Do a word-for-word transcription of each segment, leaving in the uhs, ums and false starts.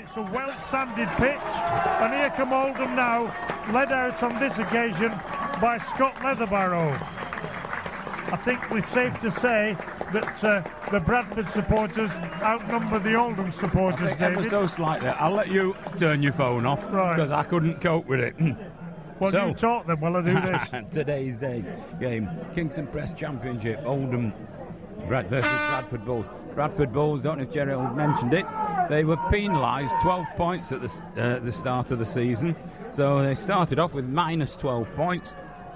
It's a well-sanded pitch, and here come Oldham now, led out on this occasion by Scott Leatherbarrow. I think we're safe to say that uh, the Bradford supporters outnumber the Oldham supporters, I think David. ever so slightly. I'll let you turn your phone off, because right. I couldn't cope with it. Well, so, you taught them while I do this. Today's day game, Kingstone Press Championship, Oldham, Bradford versus Bradford Bulls. Bradford Bulls, don't know if Gerald mentioned it, they were penalised twelve points at the, uh, the start of the season. So they started off with minus twelve points,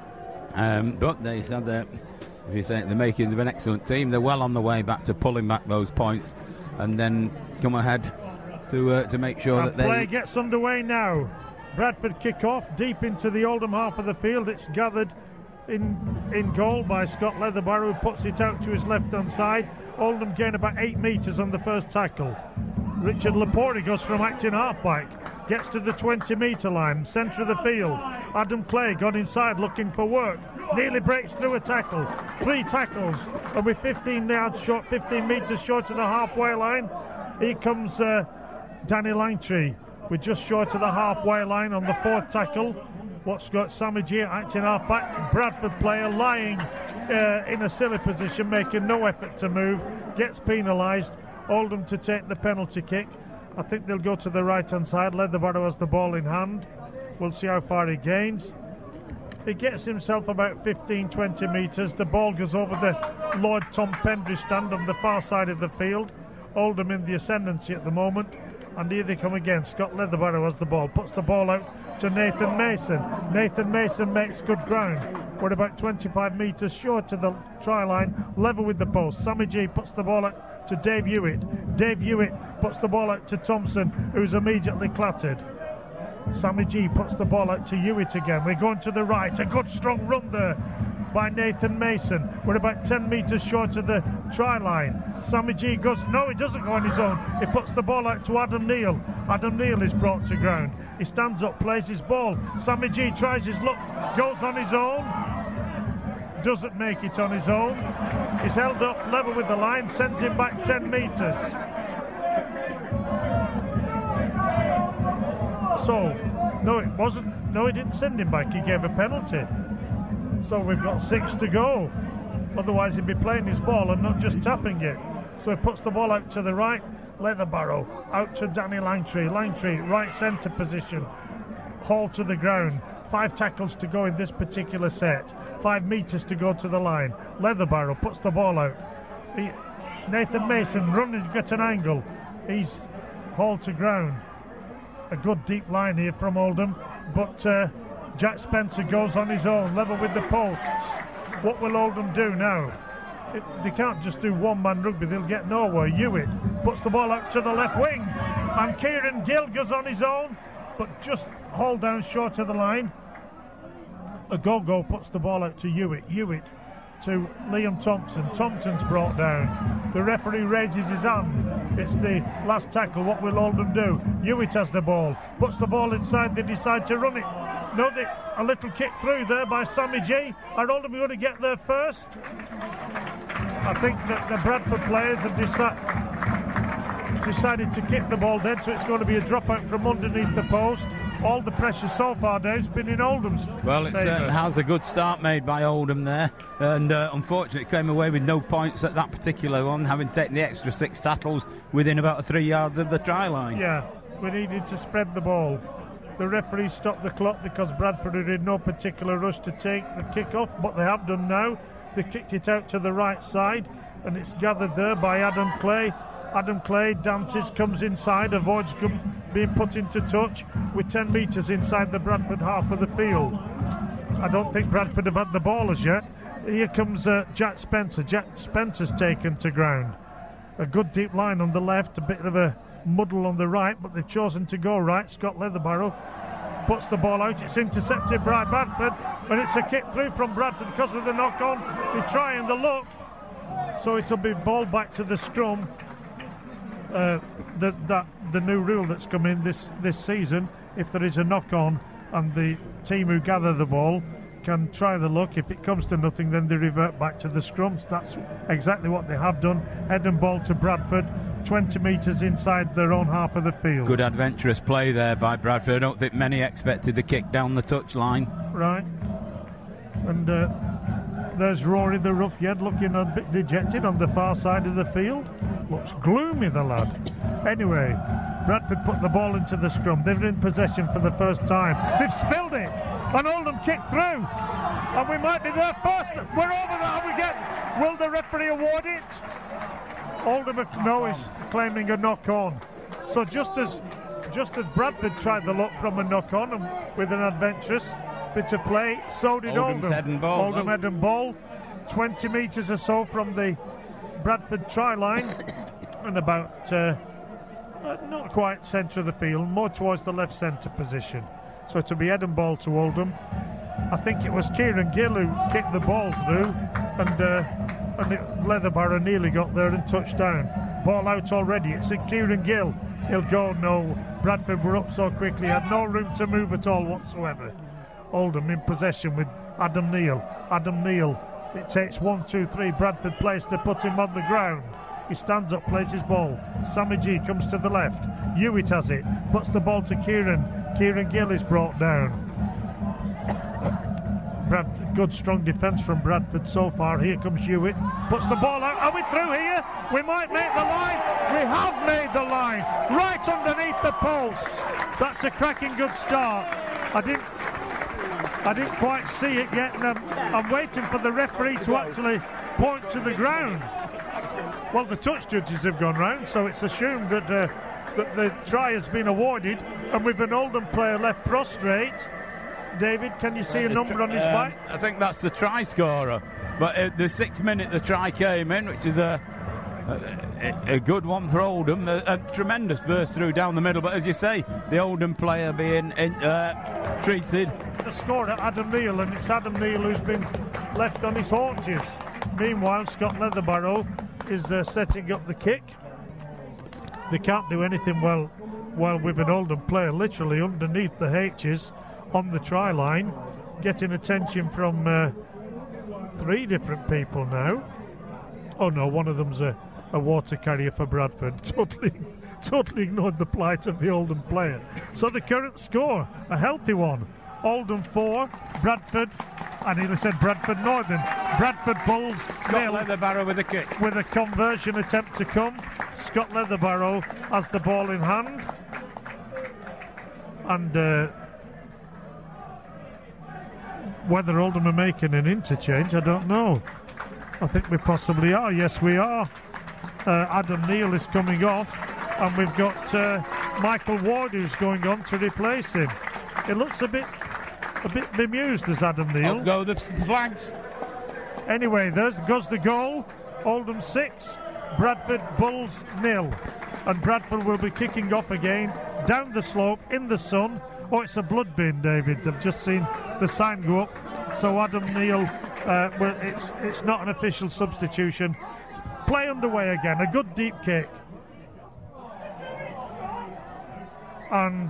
um, but they had their, if you say, the makings of an excellent team. They're well on the way back to pulling back those points and then come ahead to uh, to make sure and that they... play gets underway now. Bradford kick off deep into the Oldham half of the field. It's gathered in in goal by Scott Leatherbarrow, who puts it out to his left-hand side. Oldham gain about eight metres on the first tackle. Richard Laporte goes from acting half-back, gets to the twenty-metre line, centre of the field. Adam Clay got inside looking for work, nearly breaks through a tackle. Three tackles, and with fifteen yards short, fifteen metres short of the halfway line, here comes uh, Danny Langtree. We're just short of the halfway line on the fourth tackle. What's got Sammy G acting half back? Bradford player lying uh, in a silly position, making no effort to move, gets penalised. Oldham to take the penalty kick. I think they'll go to the right hand side. Leatherbarrow has the ball in hand. We'll see how far he gains. He gets himself about fifteen to twenty metres. The ball goes over the Lord Tom Pendry stand on the far side of the field. Oldham in the ascendancy at the moment. And here they come again. Scott Leatherbarrow has the ball, puts the ball out to Nathan Mason. Nathan Mason makes good ground. We're about twenty-five metres short of the try line, level with the post. Sammy G puts the ball out to Dave Hewitt. Dave Hewitt puts the ball out to Thompson, who's immediately clattered. Sammy G puts the ball out to Hewitt again. We're going to the right. A good strong run there by Nathan Mason. We're about ten metres short of the try line. Sammy G goes, no, he doesn't go on his own. He puts the ball out to Adam Neal. Adam Neal is brought to ground. He stands up, plays his ball. Sammy G tries his luck, goes on his own. Doesn't make it on his own. He's held up level with the line, sends him back ten metres. So, no, it wasn't. No, he didn't send him back. He gave a penalty. So we've got six to go. Otherwise he'd be playing his ball and not just tapping it. So he puts the ball out to the right. Leatherbarrow out to Danny Langtree. Langtree, right centre position. Hall to the ground. Five tackles to go in this particular set. Five metres to go to the line. Leatherbarrow puts the ball out. He, Nathan Mason running to get an angle. He's hauled to ground. A good deep line here from Oldham. But... Uh, Jack Spencer goes on his own, level with the posts. What will Oldham do now? It, they can't just do one-man rugby, they'll get nowhere. Hewitt puts the ball out to the left wing, and Kieran Gill goes on his own, but just hauled down short of the line. Agogo puts the ball out to Hewitt. Hewitt to Liam Thompson. Thompson's brought down. The referee raises his hand. It's the last tackle. What will Oldham do? Hewitt has the ball, puts the ball inside, they decide to run it. No, they, a little kick through there by Sammy G. Are Oldham going to get there first? I think that the Bradford players have deci- decided to kick the ball dead, so it's going to be a dropout from underneath the post. All the pressure so far, Dave's been in Oldham's Well, it certainly has. A good start made by Oldham there, and uh, unfortunately came away with no points at that particular one, having taken the extra six tackles within about three yards of the try line. Yeah, we needed to spread the ball. The referee stopped the clock because Bradford are in no particular rush to take the kick-off, but they have done now. They kicked it out to the right side, and it's gathered there by Adam Clay. Adam Clay dances, comes inside, avoids being put into touch with ten metres inside the Bradford half of the field. I don't think Bradford have had the ball as yet. Here comes uh, Jack Spencer. Jack Spencer's taken to ground. A good deep line on the left, a bit of a muddle on the right, but they've chosen to go right. Scott Leatherbarrow puts the ball out. It's intercepted by Bradford, and it's a kick through from Bradford because of the knock-on. They try and the look, so it'll be ball back to the scrum. Uh, the, that the new rule that's come in this this season: if there is a knock-on and the team who gather the ball can try the look, if it comes to nothing, then they revert back to the scrums. That's exactly what they have done. Head and ball to Bradford. twenty metres inside their own half of the field. Good adventurous play there by Bradford. I don't think many expected the kick down the touchline. Right. And uh, there's Rory the roughhead looking a bit dejected on the far side of the field. Looks gloomy, the lad. Anyway, Bradford put the ball into the scrum. They're in possession for the first time. They've spilled it. And Oldham kicked through. And we might be there first. We're over there. We get. Will the referee award it? Oldham no is claiming a knock on. So just as just as Bradford tried the look from a knock on and with an adventurous bit of play, so did Oldham's Oldham. head and ball, Oldham though. head and ball, twenty metres or so from the Bradford try line, and about uh, uh, not quite centre of the field, more towards the left centre position. So to be head and ball to Oldham. I think it was Kieran Gill who kicked the ball through, and uh, and it, Leatherbarrow nearly got there and touched down. Ball out already. It's a Kieran Gill. He'll go. No, Bradford were up so quickly, had no room to move at all whatsoever. Oldham in possession with Adam Neal. Adam Neal. It takes one, two, three. Bradford plays to put him on the ground. He stands up, plays his ball. Sammy G comes to the left. Hewitt has it. Puts the ball to Kieran. Kieran Gill is brought down. Brad, good strong defence from Bradford so far. Here comes Hewitt. Puts the ball out. Are we through here? We might make the line. We have made the line. Right underneath the posts. That's a cracking good start. I didn't I didn't quite see it yet, and I'm, I'm waiting for the referee to actually point to the ground. Well, the touch judges have gone round, so it's assumed that, uh, that the try has been awarded, and with an Oldham player left prostrate. David, can you see a number on his um, back? I think that's the try scorer. But uh, the sixth minute the try came in, which is a a, a good one for Oldham. A, a tremendous burst through down the middle. But as you say, the Oldham player being in, uh, treated. The scorer, Adam Neal, and it's Adam Neal who's been left on his haunches. Meanwhile, Scott Leatherbarrow is uh, setting up the kick. They can't do anything well, well with an Oldham player literally underneath the H's. On the try line, getting attention from uh, three different people now. Oh no, one of them's a, a water carrier for Bradford. Totally, totally ignored the plight of the Oldham player. So the current score, a healthy one. Oldham four, Bradford, I nearly said Bradford Northern. Bradford Bulls Scott nil. Leatherbarrow with a kick. With a conversion attempt to come. Scott Leatherbarrow has the ball in hand. And uh, whether Oldham are making an interchange, I don't know. I think we possibly are. Yes, we are. Uh, Adam Neal is coming off, and we've got uh, Michael Ward who's going on to replace him. It looks a bit, a bit bemused as Adam Neal. Up go the flags. Anyway, there goes the goal. Oldham six, Bradford Bulls nil, and Bradford will be kicking off again down the slope in the sun. Oh, it's a blood bin, David. I've just seen the sign go up. So Adam Neal, uh, well, it's it's not an official substitution. Play underway again. A good deep kick. And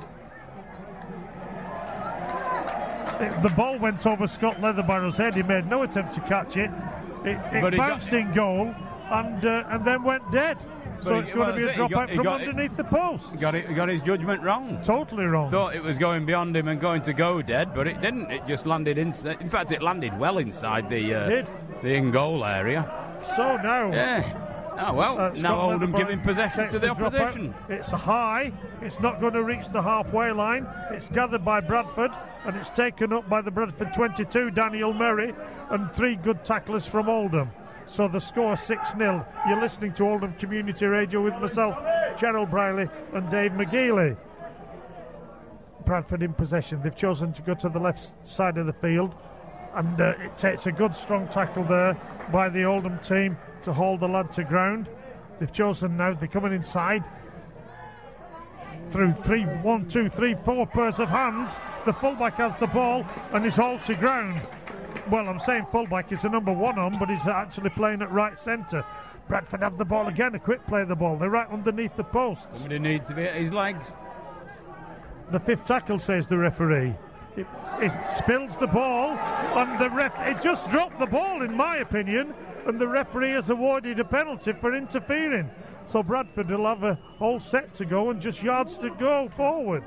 it, the ball went over Scott Leatherbarrow's head. He made no attempt to catch it. It, it bounced in goal and uh, and then went dead. So it's going to be a drop out from underneath the post. He got, it, he got his judgment wrong. Totally wrong. Thought it was going beyond him and going to go dead, but it didn't. It just landed inside. In fact, it landed well inside the uh, did. the in-goal area. So now... Yeah. Oh, well, uh, now Oldham giving possession to the, the opposition. It's high. It's not going to reach the halfway line. It's gathered by Bradford, and it's taken up by the Bradford twenty-two, Daniel Merry, and three good tacklers from Oldham. So the score six nil. You're listening to Oldham Community Radio with myself, Gerald Briley, and Dave McGeely. Bradford in possession. They've chosen to go to the left side of the field, and uh, it takes a good strong tackle there by the Oldham team to hold the lad to ground. They've chosen now, they're coming inside through three, one, two, three, four pairs of hands. The fullback has the ball and is hauled to ground. Well, I'm saying fullback, it's a number one on, but he's actually playing at right centre. Bradford have the ball again, a quick play of the ball. They're right underneath the posts. Somebody needs to be at his legs. The fifth tackle, says the referee. It, it spills the ball, and the ref, it just dropped the ball, in my opinion. and the referee has awarded a penalty for interfering. So Bradford will have a whole set to go and just yards to go forward.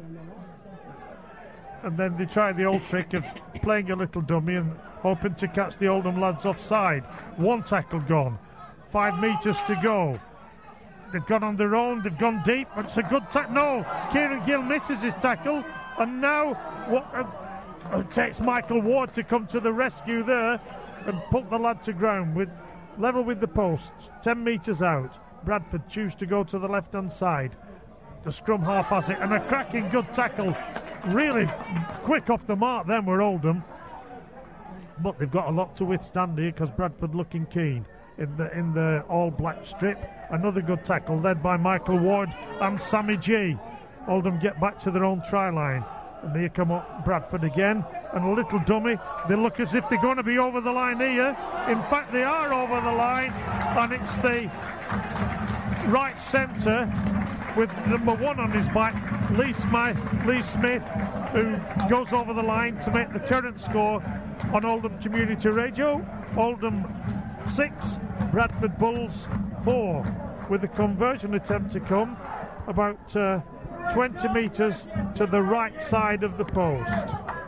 And then they try the old trick of playing a little dummy and hoping to catch the Oldham lads offside. One tackle gone, five metres to go. They've gone on their own, they've gone deep. It's a good tackle. No, Kieran Gill misses his tackle, and now what? Uh, it takes Michael Ward to come to the rescue there and put the lad to ground with level with the posts. Ten metres out. Bradford choose to go to the left-hand side. The scrum half has it, and a cracking good tackle. Really quick off the mark then were Oldham, but they've got a lot to withstand here because Bradford looking keen in the in the all-black strip. Another good tackle led by Michael Ward and Sammy G. Oldham get back to their own try line, and here come up Bradford again, and a little dummy. They look as if they're going to be over the line here. In fact, they are over the line, and it's the right centre with number one on his back, Lee Smith, Lee Smith, who goes over the line to make the current score on Oldham Community Radio. Oldham six, Bradford Bulls four, with a conversion attempt to come about uh, twenty metres to the right side of the post.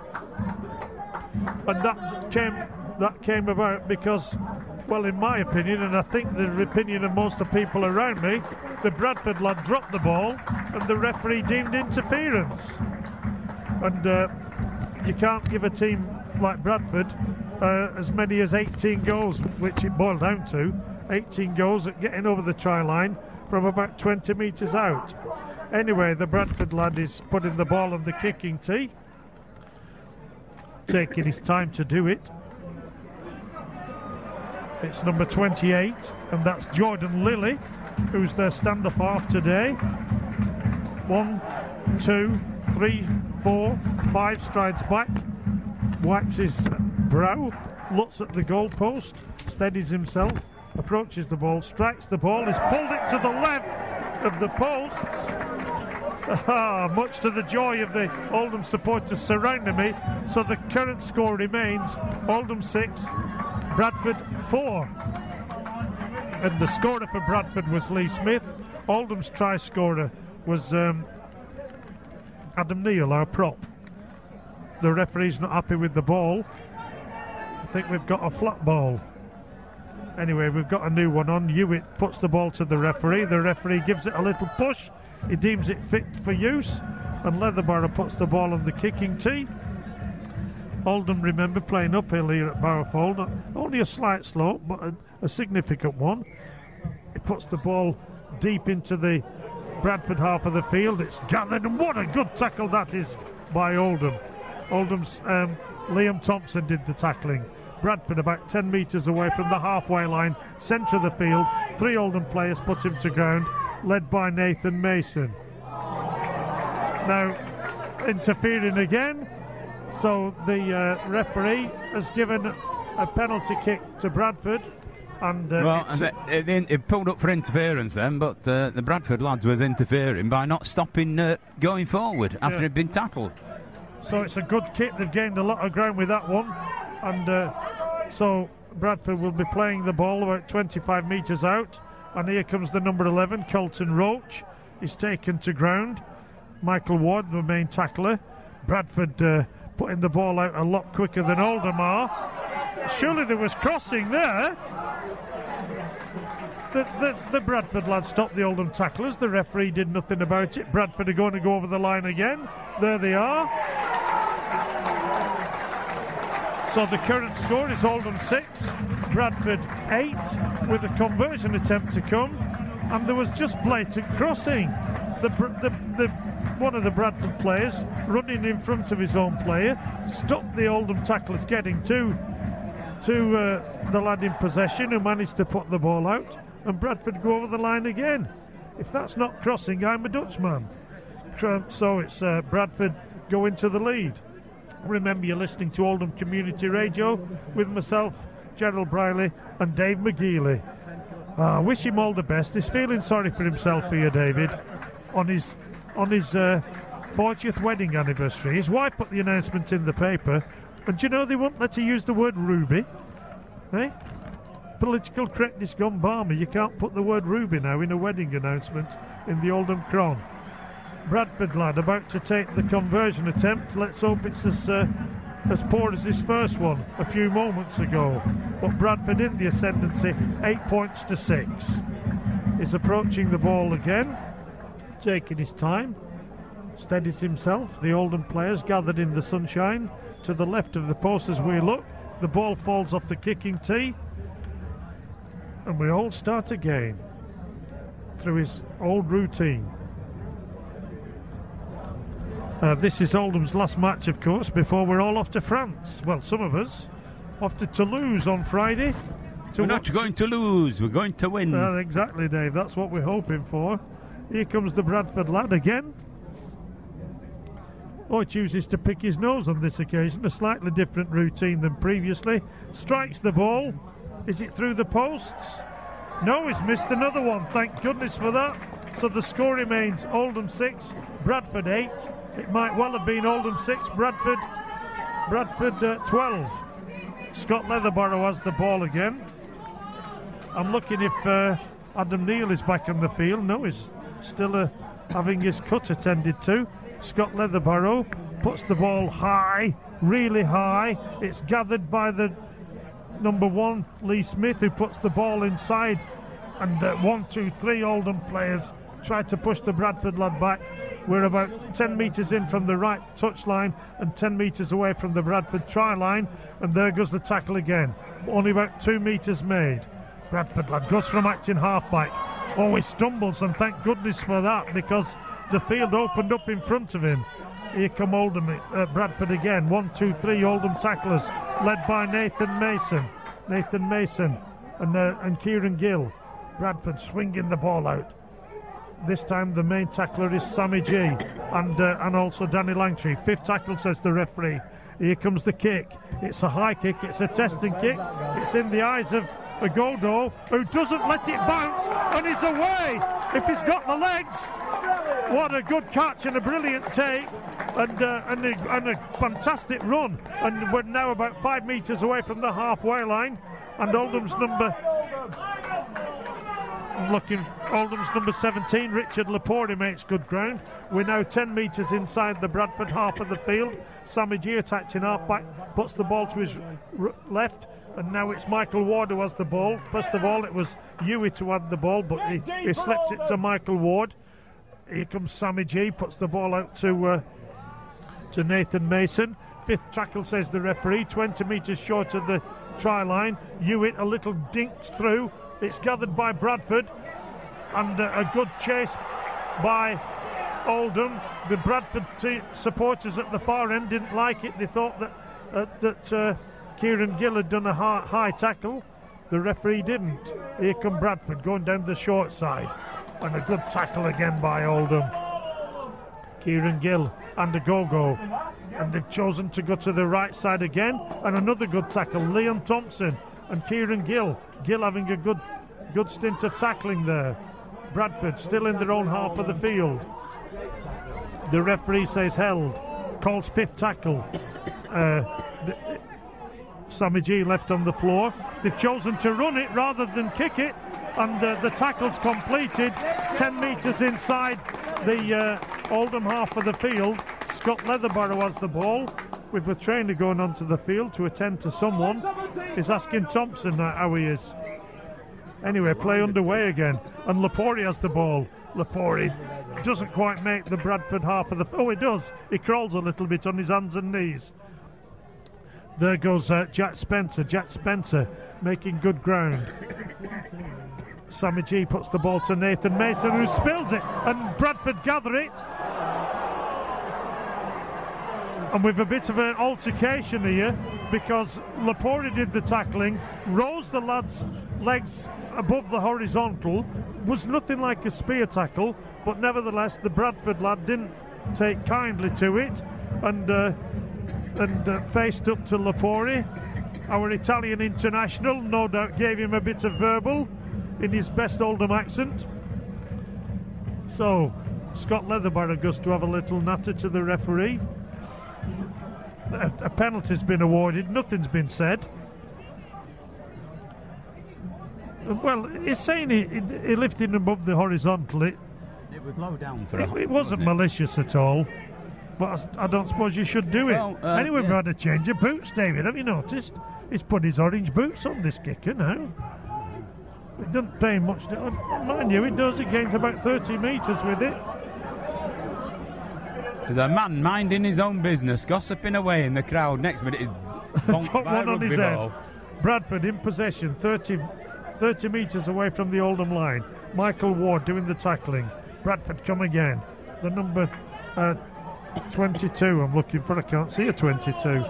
And that came that came about because, well, in my opinion, and I think the opinion of most of the people around me, the Bradford lad dropped the ball and the referee deemed interference. And uh, you can't give a team like Bradford uh, as many as eighteen goals, which it boiled down to, eighteen goals at getting over the try line from about twenty metres out. Anyway, the Bradford lad is putting the ball on the kicking tee, taking his time to do it. It's number twenty-eight, and that's Jordan Lilly, who's their stand-off half today. One, two, three, four, five strides back, wipes his brow, looks at the goalpost, steadies himself, approaches the ball, strikes the ball, has pulled it to the left of the posts. Ah, much to the joy of the Oldham supporters surrounding me. So the current score remains Oldham six, Bradford four. And the scorer for Bradford was Lee Smith. Oldham's try scorer was um, Adam Neal, our prop. The referee's not happy with the ball. I think we've got a flat ball. Anyway, we've got a new one on. Hewitt puts the ball to the referee. The referee gives it a little push. He deems it fit for use, and Leatherborough puts the ball on the kicking tee. Oldham, remember, playing uphill here at Barrowfold. Only a slight slope, but a, a significant one. He puts the ball deep into the Bradford half of the field. It's gathered, and what a good tackle that is by Oldham. Oldham's um, Liam Thompson did the tackling. Bradford about ten metres away from the halfway line, centre of the field. Three Oldham players put him to ground, led by Nathan Mason. Now, interfering again, so the uh, referee has given a penalty kick to Bradford. And uh, well, it, it, it pulled up for interference then, but uh, the Bradford lads was interfering by not stopping uh, going forward after yeah. he'd been tackled. So it's a good kick. They've gained a lot of ground with that one. And uh, so Bradford will be playing the ball about twenty-five metres out. And here comes the number eleven, Colton Roach. He's taken to ground. Michael Ward, the main tackler. Bradford uh, putting the ball out a lot quicker than Oldham are. Surely there was crossing there. The, the, the Bradford lads stopped the Oldham tacklers. The referee did nothing about it. Bradford are going to go over the line again. There they are. So the current score is Oldham six, Bradford eight, with a conversion attempt to come, and there was just blatant crossing. The, the, the, one of the Bradford players running in front of his own player stopped the Oldham tacklers getting to, to uh, the lad in possession, who managed to put the ball out, and Bradford go over the line again. If that's not crossing, I'm a Dutchman. So it's uh, Bradford go into the lead. Remember, you're listening to Oldham Community Radio with myself, Gerald Briley, and Dave McGeely. I uh, wish him all the best. He's feeling sorry for himself here, David, on his on his uh, fortieth wedding anniversary. His wife put the announcement in the paper, and do you know they won't let her use the word ruby? Eh? political correctness gone balmy. You can't put the word Ruby now in a wedding announcement in the Oldham Cron. Bradford lad about to take the conversion attempt. Let's hope it's as uh, as poor as his first one a few moments ago. But Bradford in the ascendancy, eight points to six. He's approaching the ball again, taking his time, steadies himself. The Oldham players gathered in the sunshine to the left of the post as we look. The ball falls off the kicking tee, and we all start again through his old routine. Uh, this is Oldham's last match, of course, before we're all off to France. Well, some of us off to Toulouse on Friday. We're not going to lose, we're going to win. Uh, exactly, Dave. That's what we're hoping for. Here comes the Bradford lad again. Oh, he chooses to pick his nose on this occasion. A slightly different routine than previously. Strikes the ball. Is it through the posts? No, he's missed another one. Thank goodness for that. So the score remains Oldham six, Bradford eight. It might well have been Oldham six, Bradford Bradford uh, twelve. Scott Leatherborough has the ball again. I'm looking if uh, Adam Neal is back on the field. No, he's still uh, having his cut attended to. Scott Leatherborough puts the ball high, really high. It's gathered by the number one, Lee Smith, who puts the ball inside. And uh, one, two, three Oldham players try to push the Bradford lad back. We're about ten metres in from the right touchline and ten metres away from the Bradford try line. And there goes the tackle again. Only about two metres made. Bradford lad goes from acting halfback. Oh, he stumbles, and thank goodness for that, because the field opened up in front of him. Here come Oldham, uh, Bradford again. One, two, three Oldham tacklers, led by Nathan Mason. Nathan Mason and, uh, and Kieran Gill. Bradford swinging the ball out. This time the main tackler is Sammy G and uh, and also Danny Langtree. Fifth tackle, says the referee. Here comes the kick. It's a high kick. It's a testing kick. It's in the eyes of Agodo, who doesn't let it bounce, and he's away. If he's got the legs, what a good catch and a brilliant take, and uh, and, a, and a fantastic run. And we're now about five metres away from the halfway line, and Oldham's number. Looking, Oldham's number seventeen, Richard Lepore, makes good ground. We're now ten metres inside the Bradford half of the field. Sammy G attacking half-back, puts the ball to his r- left, and now it's Michael Ward who has the ball. First of all, it was Hewitt who had the ball, but he, he slipped it to Michael Ward. Here comes Sammy G, puts the ball out to uh, to Nathan Mason. Fifth tackle, says the referee, twenty metres short of the try line. Hewitt a little dinks through. It's gathered by Bradford, and uh, a good chase by Oldham. The Bradford t- supporters at the far end didn't like it. They thought that uh, that uh, Kieran Gill had done a high, high tackle. The referee didn't. Here come Bradford going down the short side, and a good tackle again by Oldham. Kieran Gill and a go-go, and they've chosen to go to the right side again, and another good tackle. Liam Thompson and Kieran Gill. Gill having a good good stint of tackling there. Bradford still in their own half of the field. The referee says held. Calls fifth tackle. Uh, the, Sammy G left on the floor. They've chosen to run it rather than kick it, and uh, the tackle's completed. Ten metres inside the uh, Oldham half of the field. Scott Leatherborough has the ball, with the trainer going onto the field to attend to someone. He's asking Thompson how he is. Anyway, play underway again, and Lepore has the ball. Lepore doesn't quite make the Bradford half of the... Oh, he does. He crawls a little bit on his hands and knees. There goes uh, Jack Spencer. Jack Spencer making good ground. Sammy G puts the ball to Nathan Mason, who spills it, and Bradford gather it. And with a bit of an altercation here, because Lepore did the tackling, rose the lad's legs above the horizontal, was nothing like a spear tackle, but nevertheless the Bradford lad didn't take kindly to it, and uh, and uh, faced up to Lepore. Our Italian international no doubt gave him a bit of verbal in his best Oldham accent. So Scott Leatherborough goes to have a little natter to the referee. A, a penalty's been awarded, nothing's been said. Well, he's saying he, he, he lifted him above the horizontal. It, it was low down for it, a it wasn't was it? malicious at all. But I, I don't suppose you should do it. Well, uh, anyway, yeah. we've had a change of boots, David. Have you noticed? He's put his orange boots on, this kicker now. It doesn't pay much. To, mind you, it does. It gains about thirty metres with it. There's a man minding his own business, gossiping away in the crowd. Next minute, he's bonked got by one a on his ball. head. Bradford in possession, thirty, thirty metres away from the Oldham line. Michael Ward doing the tackling. Bradford come again. The number uh, twenty-two I'm looking for. I can't see a twenty-two.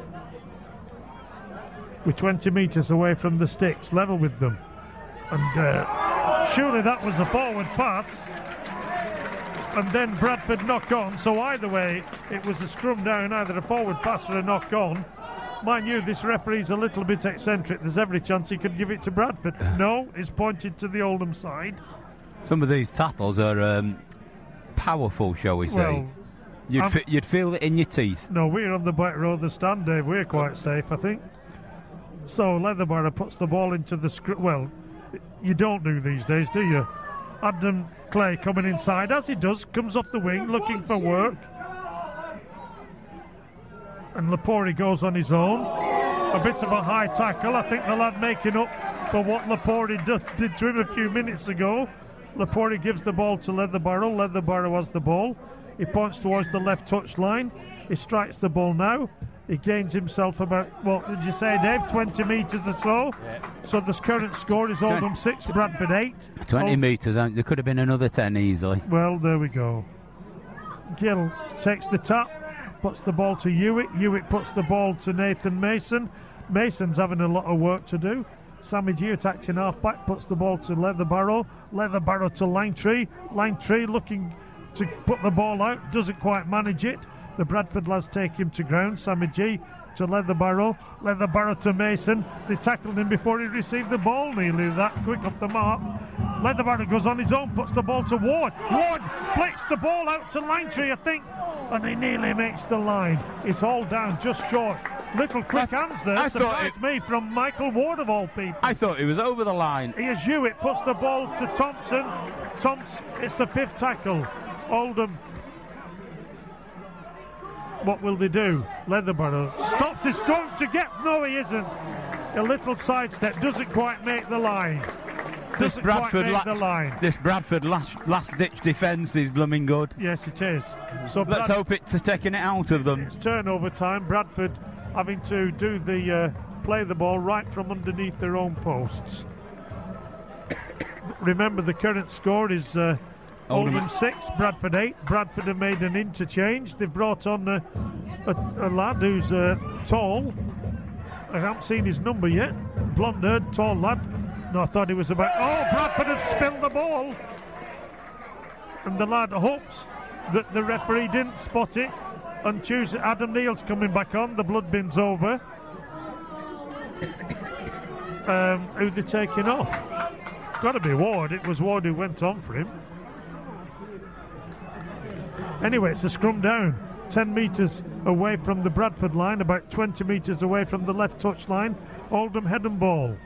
We're twenty metres away from the sticks, level with them. And uh, surely that was a forward pass. And then Bradford knock on. So either way, it was a scrum down, either a forward pass or a knock on. Mind you, this referee's a little bit eccentric. There's every chance he could give it to Bradford. No, he's pointed to the Oldham side. Some of these tackles are um, powerful, shall we say. Well, you'd, f- you'd feel it in your teeth. No, we're on the back row of the stand, Dave. We're quite safe, I think. So Leatherborough puts the ball into the scrum. Well, you don't do these days, do you? Adam Clay coming inside, as he does, comes off the wing, looking for work. And Lepori goes on his own. A bit of a high tackle. I think the lad making up for what Lepori did, did to him a few minutes ago. Lepori gives the ball to Leatherborough. Leatherborough has the ball. He points towards the left touch line. He strikes the ball now. He gains himself about, what did you say, Dave? twenty metres or so. Yeah. So the current score is Oldham six, Bradford eight. twenty Old- metres, there could have been another ten easily. Well, there we go. Gill takes the tap, puts the ball to Hewitt. Hewitt puts the ball to Nathan Mason. Mason's having a lot of work to do. Sammy G attacked in half-back, puts the ball to Leatherborough. Leatherborough to Langtree. Langtree looking to put the ball out, doesn't quite manage it. The Bradford lads take him to ground. Sammy G to Leatherborough. Leatherborough to Mason. They tackled him before he received the ball. Nearly that quick off the mark. Leatherborough goes on his own, puts the ball to Ward. Ward flicks the ball out to Langtree, I think, and he nearly makes the line. It's all down just short. Little quick I, hands there. I Surprised it, me from Michael Ward of all people. I thought he was over the line. Here's Hewitt, puts the ball to Thompson. Thompson, it's the fifth tackle. Oldham. What will they do? Leatherborough stops. He's going to get. No, he isn't. A little sidestep. Doesn't quite make the line. Doesn't this Bradford, quite make la- the line. This Bradford last, last ditch defence is blooming good. Yes, it is. So let's Brad- hope it's taking it out of them. It's turnover time. Bradford having to do the uh, play the ball right from underneath their own posts. Remember, the current score is. Uh, Oldham six, Bradford eight. Bradford have made an interchange. They've brought on a, a, a lad who's uh, tall. I haven't seen his number yet. Blonde-haired, tall lad. No, I thought he was about... Oh, Bradford have spilled the ball. And the lad hopes that the referee didn't spot it. And choose Adam Neal's coming back on. The blood bin's over. Um, who they're taking off? It's got to be Ward. It was Ward who went on for him. Anyway, it's a scrum down. ten metres away from the Bradford line, about twenty metres away from the left touch line. Oldham head and ball.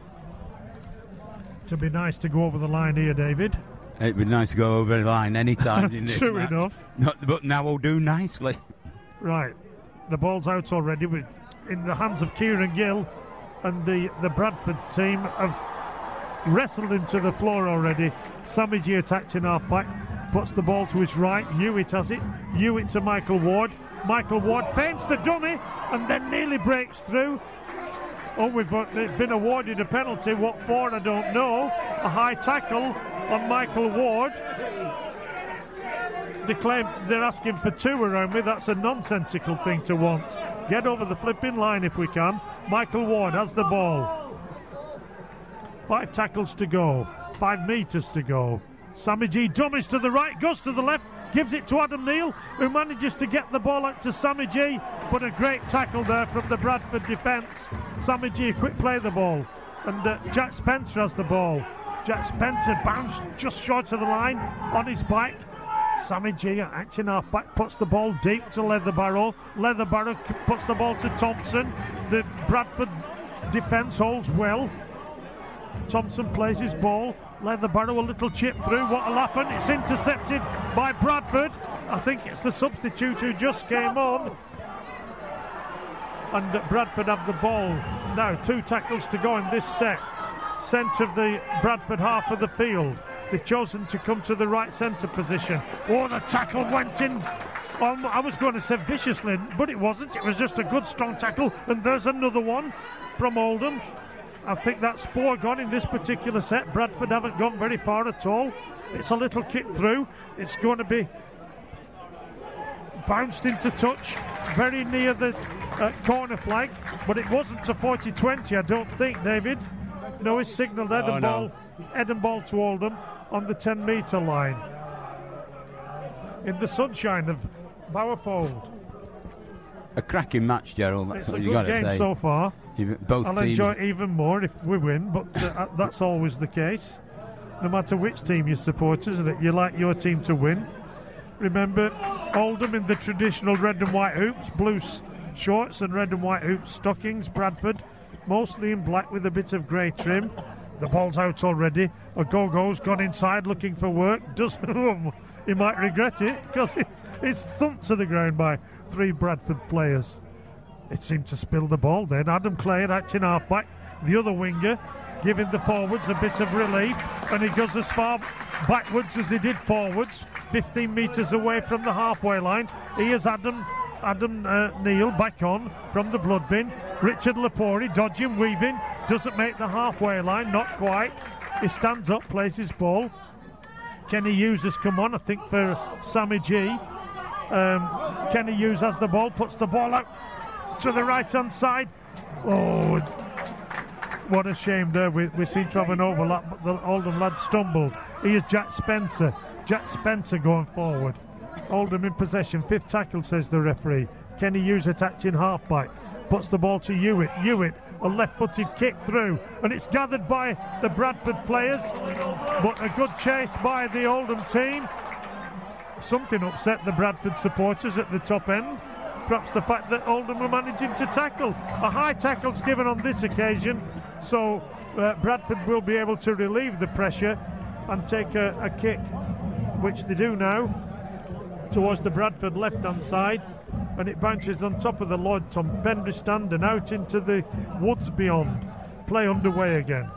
To be nice to go over the line here, David. It'd be nice to go over the line any time in this True match. enough. No, but now we'll do nicely. Right. The ball's out already with in the hands of Kieran Gill, and the, the Bradford team have wrestled him to the floor already. Sammy G attacked in half-back. Puts the ball to his right. Hewitt has it. Hewitt to Michael Ward. Michael Ward feints the dummy and then nearly breaks through. Oh, we've been awarded a penalty. What for, I don't know. A high tackle on Michael Ward. They claim they're asking for two around me. That's a nonsensical thing to want. Get over the flipping line if we can. Michael Ward has the ball. Five tackles to go. Five metres to go. Sammy G dummies to the right, goes to the left, gives it to Adam Neal, who manages to get the ball out to Sammy G, but a great tackle there from the Bradford defence. Sammy G, quick play the ball, and uh, Jack Spencer has the ball. Jack Spencer bounced just short of the line on his bike. Sammy G, action half-back, puts the ball deep to Leatherborough. Leatherborough puts the ball to Thompson. The Bradford defence holds well. Thompson plays his ball. Leatherbarrow, a little chip through. What'll happen? It's intercepted by Bradford. I think it's the substitute who just came on. And Bradford have the ball. Now two tackles to go in this set. Centre of the Bradford half of the field. They've chosen to come to the right centre position. Oh, the tackle went in. Um, I was going to say viciously, but it wasn't. It was just a good, strong tackle. And there's another one from Oldham. I think that's four gone in this particular set. Bradford haven't gone very far at all. It's a little kick through. It's going to be bounced into touch very near the uh, corner flag, but it wasn't to forty twenty, I don't think, David. No, he's signalled head and ball, head and ball to Oldham on the ten metre line. In the sunshine of Bowerfold. A cracking match, Gerald. That's it's what a you got to say. It's a good game so far. You've, both I'll teams. enjoy it even more if we win, but uh, that's always the case. No matter which team you support, isn't it? You like your team to win. Remember, Oldham in the traditional red and white hoops, blue s- shorts and red and white hoops stockings. Bradford mostly in black with a bit of grey trim. The ball's out already. Ogogo's gone inside looking for work. Does he might regret it because it, it's thumped to the ground by three Bradford players. It seemed to spill the ball then. Adam Clare acting half-back, the other winger, giving the forwards a bit of relief, and he goes as far backwards as he did forwards, fifteen metres away from the halfway line. Here's Adam Adam uh, Neal back on from the blood bin. Richard Lepori dodging, weaving, doesn't make the halfway line, not quite. He stands up, plays his ball. Kenny Hughes has come on, I think, for Sammy G. Um, Kenny Hughes has the ball, puts the ball out to the right-hand side. Oh, what a shame there. We, we seem to have an overlap, but the Oldham lad stumbled. Here's Jack Spencer. Jack Spencer going forward. Oldham in possession. Fifth tackle, says the referee. Kenny Hughes attaching half-back. Puts the ball to Hewitt. Hewitt, a left-footed kick through. And it's gathered by the Bradford players. But a good chase by the Oldham team. Something upset the Bradford supporters at the top end. Perhaps the fact that Oldham were managing to tackle. A high tackle's given on this occasion, so uh, Bradford will be able to relieve the pressure and take a, a kick, which they do now, towards the Bradford left-hand side, and it bounces on top of the Lloyd Tom Pendry stand and out into the woods beyond. Play underway again.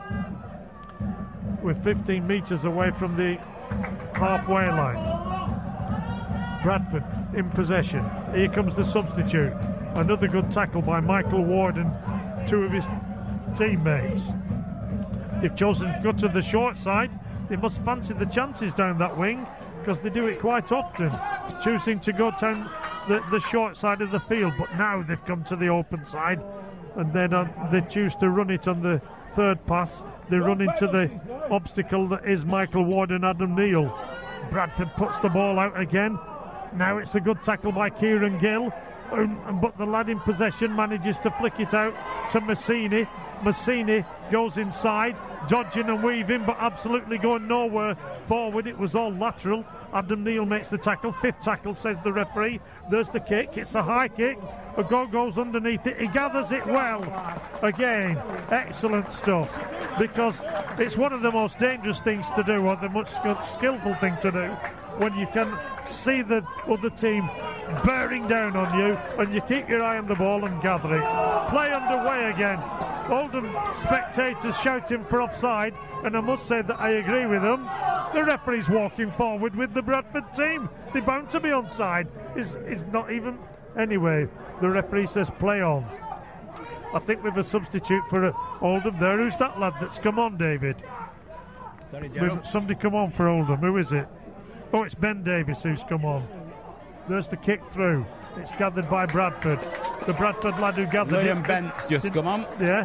We're fifteen metres away from the halfway line. Bradford in possession. Here comes the substitute. Another good tackle by Michael Ward and two of his teammates. They've chosen to go to the short side. They must fancy the chances down that wing because they do it quite often, choosing to go down the, the short side of the field. But now they've come to the open side, and then uh, they choose to run it on the third pass. They run into the obstacle that is Michael Ward and Adam Neal. Bradford puts the ball out again. Now it's a good tackle by Kieran Gill, um, but the lad in possession manages to flick it out to Massini. Massini goes inside, dodging and weaving, but absolutely going nowhere forward. It was all lateral. Adam Neal makes the tackle. Fifth tackle, says the referee. There's the kick. It's a high kick. A goal goes underneath it. He gathers it well. Again, excellent stuff, because it's one of the most dangerous things to do, or the much skillful thing to do, when you can see the other team bearing down on you and you keep your eye on the ball and gather it. Play underway again. Oldham spectators shouting for offside, and I must say that I agree with them. The referee's walking forward with the Bradford team. They're bound to be onside. It's, it's not even... Anyway, the referee says play on. I think we've a substitute for uh, Oldham there. Who's that lad that's come on, David? Sorry, Gerald. We've somebody come on for Oldham. Who is it? Oh, it's Ben Davis who's come on. There's the kick through. It's gathered by Bradford. The Bradford lad who gathered Liam it. Bent's just Did, come on. Yeah.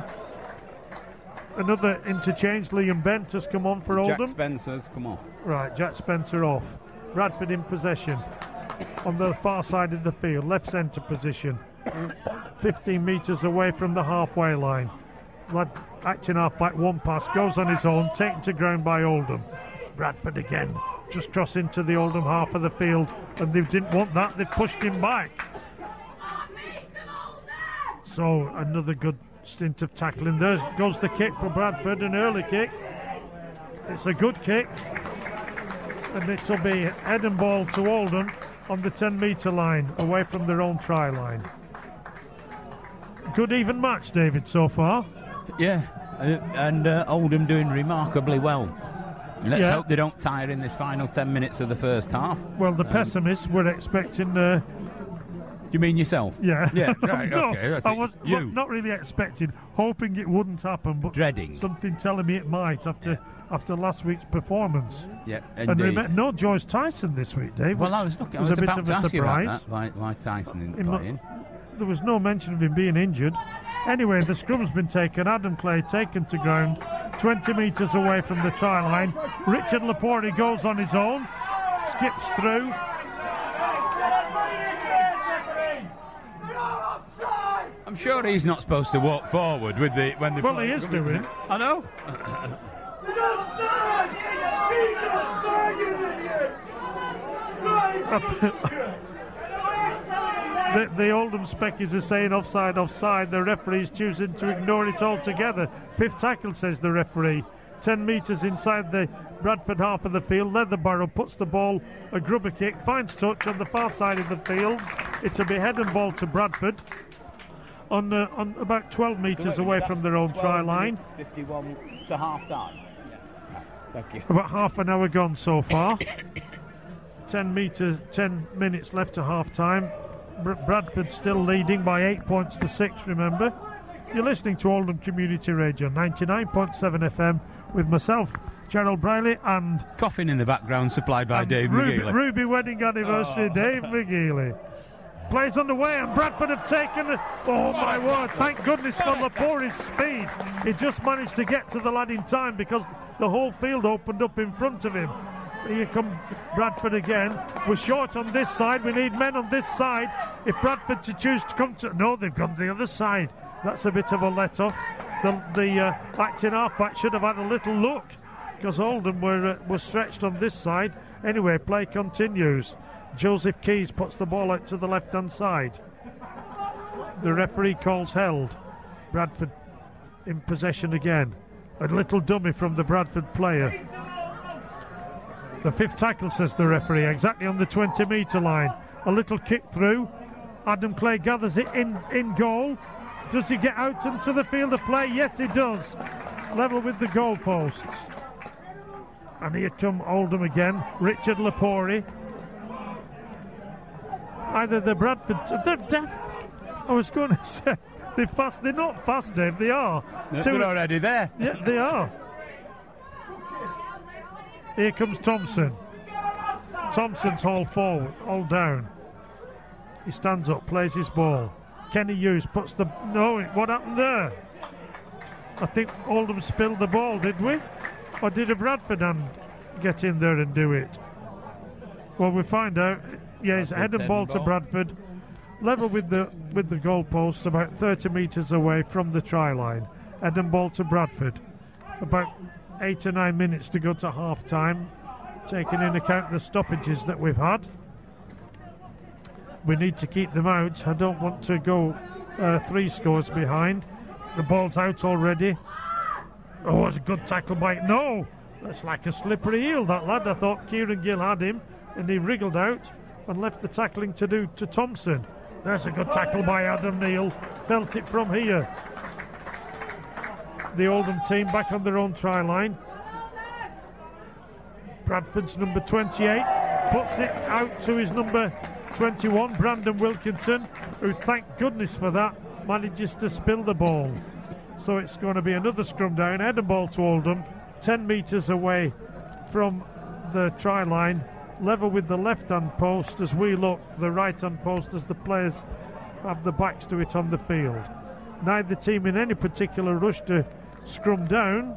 Another interchange. Liam Bent has come on for Oldham. Jack Spencer's come on. Right, Jack Spencer off. Bradford in possession on the far side of the field, left centre position. fifteen metres away from the halfway line. Lad acting half back, one pass, goes on his own, taken to ground by Oldham. Bradford again, just cross into the Oldham half of the field, and they didn't want that, they pushed him back. So another good stint of tackling. There goes the kick for Bradford, an early kick. It's a good kick, and it'll be head and ball to Oldham on the ten metre line, away from their own try line. Good even match, David, so far. Yeah, uh, and uh, Oldham doing remarkably well. Let's yeah. hope they don't tire in this final ten minutes of the first half. Well, the um, pessimists were expecting... Uh, you mean yourself? Yeah. Yeah, right, no, okay. That's I it. was you. not, not really expecting, hoping it wouldn't happen, but dreading. Something telling me it might after yeah. after last week's performance. Yeah, indeed. indeed. And remember, no Joyce Tyson this week, Dave. Well, I was looking. I was, was a bit about of to a ask surprise. you about that. Why, why Tyson isn't In playing? My, there was no mention of him being injured. Anyway, the scrum's been taken. Adam Clay taken to ground, twenty metres away from the try line. Richard Laporte goes on his own, skips through. I'm sure he's not supposed to walk forward with the when the. Well, he is doing. I know. the, the Oldham Speckies are saying offside, offside. The referee's choosing to ignore it altogether. Fifth tackle, says the referee. Ten metres inside the Bradford half of the field. Leatherbarrow puts the ball, a grubber kick, finds touch on the far side of the field. It'll be head and ball to Bradford. On, uh, on about twelve metres so away from their own try line. fifty-one to half time. Yeah. Thank you. About half an hour gone so far. ten metres, ten minutes left to half time. Br- Bradford still leading by eight points to six, remember. You're listening to Oldham Community Radio, ninety-nine point seven F M, with myself, Gerald Briley, and... Coughing in the background, supplied by Dave Ruby, McGeely. Ruby Wedding Anniversary, oh. Dave McGeely. Plays underway, and Bradford have taken it. Oh my word, thank goodness for Laporte's speed. He just managed to get to the lad in time because the whole field opened up in front of him. Here come Bradford again. We're short on this side, we need men on this side. If Bradford to choose to come to... No, they've gone to the other side. That's a bit of a let-off. The, the uh, acting half-back should have had a little look because Oldham were, uh, were stretched on this side. Anyway, play continues. Joseph Keys puts the ball out to the left-hand side. The referee calls held. Bradford in possession again. A little dummy from the Bradford player. The fifth tackle, says the referee, exactly on the twenty metre line. A little kick through. Adam Clay gathers it in, in goal. Does he get out into the field of play? Yes, he does. Level with the goalposts. And here come Oldham again. Richard Laporte. Either the Bradford... They're deaf. I was going to say... They're fast. They're not fast, Dave. They are. They're Two, already there. Yeah, they are. Here comes Thompson. Thompson's all forward, all down. He stands up, plays his ball. Kenny Hughes puts the... No, what happened there? I think Oldham spilled the ball, did we? Or did a Bradford hand get in there and do it? Well, we'll find out. Yeah, it's a head and ball to Bradford. Level with the with the goalposts, about thirty metres away from the try line. Head and ball to Bradford. About eight or nine minutes to go to half time, taking into account the stoppages that we've had. We need to keep them out. I don't want to go uh, three scores behind. The ball's out already. Oh, it's a good tackle by... No! That's like a slippery heel, that lad. I thought Kieran Gill had him, and he wriggled out and left the tackling to do to Thompson. There's a good tackle by Adam Neal. Felt it from here. The Oldham team back on their own try line. Bradford's number twenty-eight puts it out to his number twenty-one, Brandon Wilkinson, who, thank goodness for that, manages to spill the ball. So it's going to be another scrum down, head and ball to Oldham, ten metres away from the try line, level with the left-hand post as we look, the right-hand post as the players have the backs to it on the field. Neither team in any particular rush to scrum down.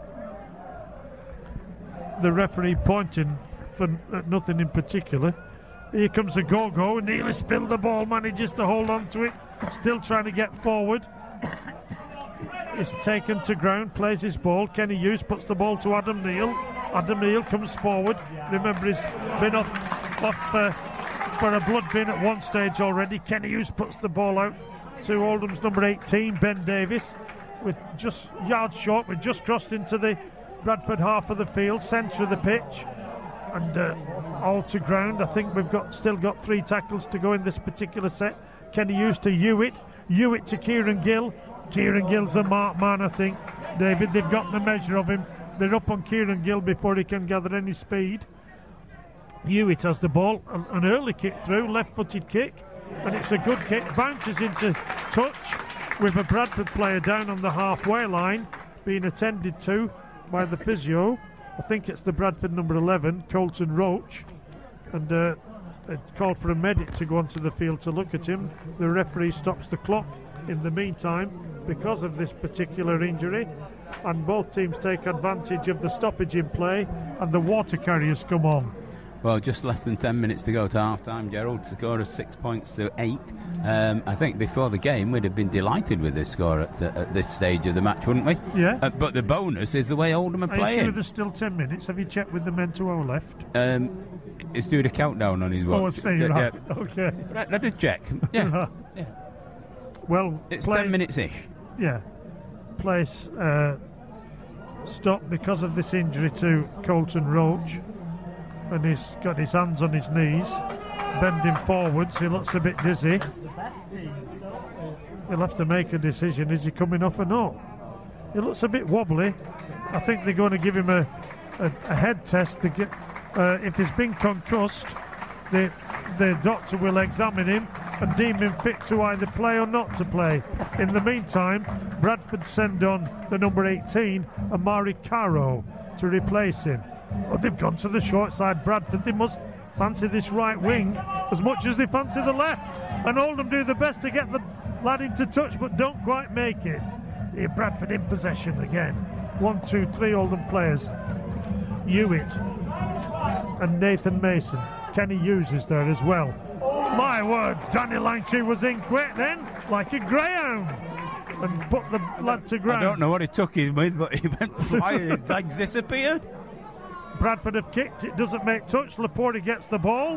The referee pointing for nothing in particular. Here comes a go-go, nearly spilled the ball, manages to hold on to it, still trying to get forward. Is taken to ground, plays his ball. Kenny Hughes puts the ball to Adam Neal. Adam Neal comes forward. Remember, he's been off, off uh, for a blood bin at one stage already. Kenny Hughes puts the ball out to Oldham's number eighteen, Ben Davis. with just yards short. We've just crossed into the Bradford half of the field, centre of the pitch, and uh, all to ground. I think we've got still got three tackles to go in this particular set. Kenny Hughes to Hewitt, Hewitt to Kieran Gill. Kieran Gill's a marked man, I think, David. They've got the measure of him. They're up on Kieran Gill before he can gather any speed. Hewitt has the ball, an, an early kick through, left-footed kick, and it's a good kick. Bounces into touch with a Bradford player down on the halfway line, being attended to by the physio. I think it's the Bradford number eleven, Colton Roach, and uh, it called for a medic to go onto the field to look at him. The referee stops the clock in the meantime because of this particular injury, and both teams take advantage of the stoppage in play, and the water carriers come on. Well, just less than ten minutes to go to half-time, Gerald. Score of six points to eight. Um, I think before the game we'd have been delighted with this score at, uh, at this stage of the match, wouldn't we? Yeah. Uh, but the bonus is the way Oldham are, are playing. Are you sure there's still ten minutes? Have you checked with the men to our left? Um, he's doing a countdown on his watch. Oh, I see. Uh, Right. Yeah. Okay. Right, let us check. Yeah. yeah. Well, it's play, ten minutes-ish. Yeah. Place uh, stopped because of this injury to Colton Roach. And he's got his hands on his knees, bending forwards. He looks a bit dizzy. He'll have to make a decision. Is he coming off or not? He looks a bit wobbly. I think they're going to give him a, a, a head test to get. Uh, if he's been concussed, the the doctor will examine him and deem him fit to either play or not to play. In the meantime, Bradford send on the number eighteen, Amari Caro, to replace him. Oh, they've gone to the short side, Bradford. They must fancy this right wing as much as they fancy the left. And Oldham do the best to get the lad into touch, but don't quite make it. Here, Bradford in possession again. One, two, three Oldham players. Hewitt and Nathan Mason. Kenny Hughes is there as well. My word, Danny Langtree was in quick then, like a greyhound, and put the lad to ground. I don't know what he took him with, but he went flying, his legs disappeared. Bradford have kicked, it doesn't make touch. Laporte gets the ball.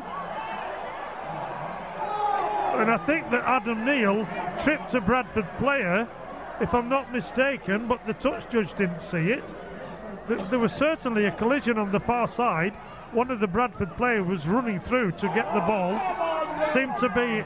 And I think that Adam Neal tripped a Bradford player, if I'm not mistaken, but the touch judge didn't see it. There was certainly a collision on the far side. One of the Bradford players was running through to get the ball. Seemed to be...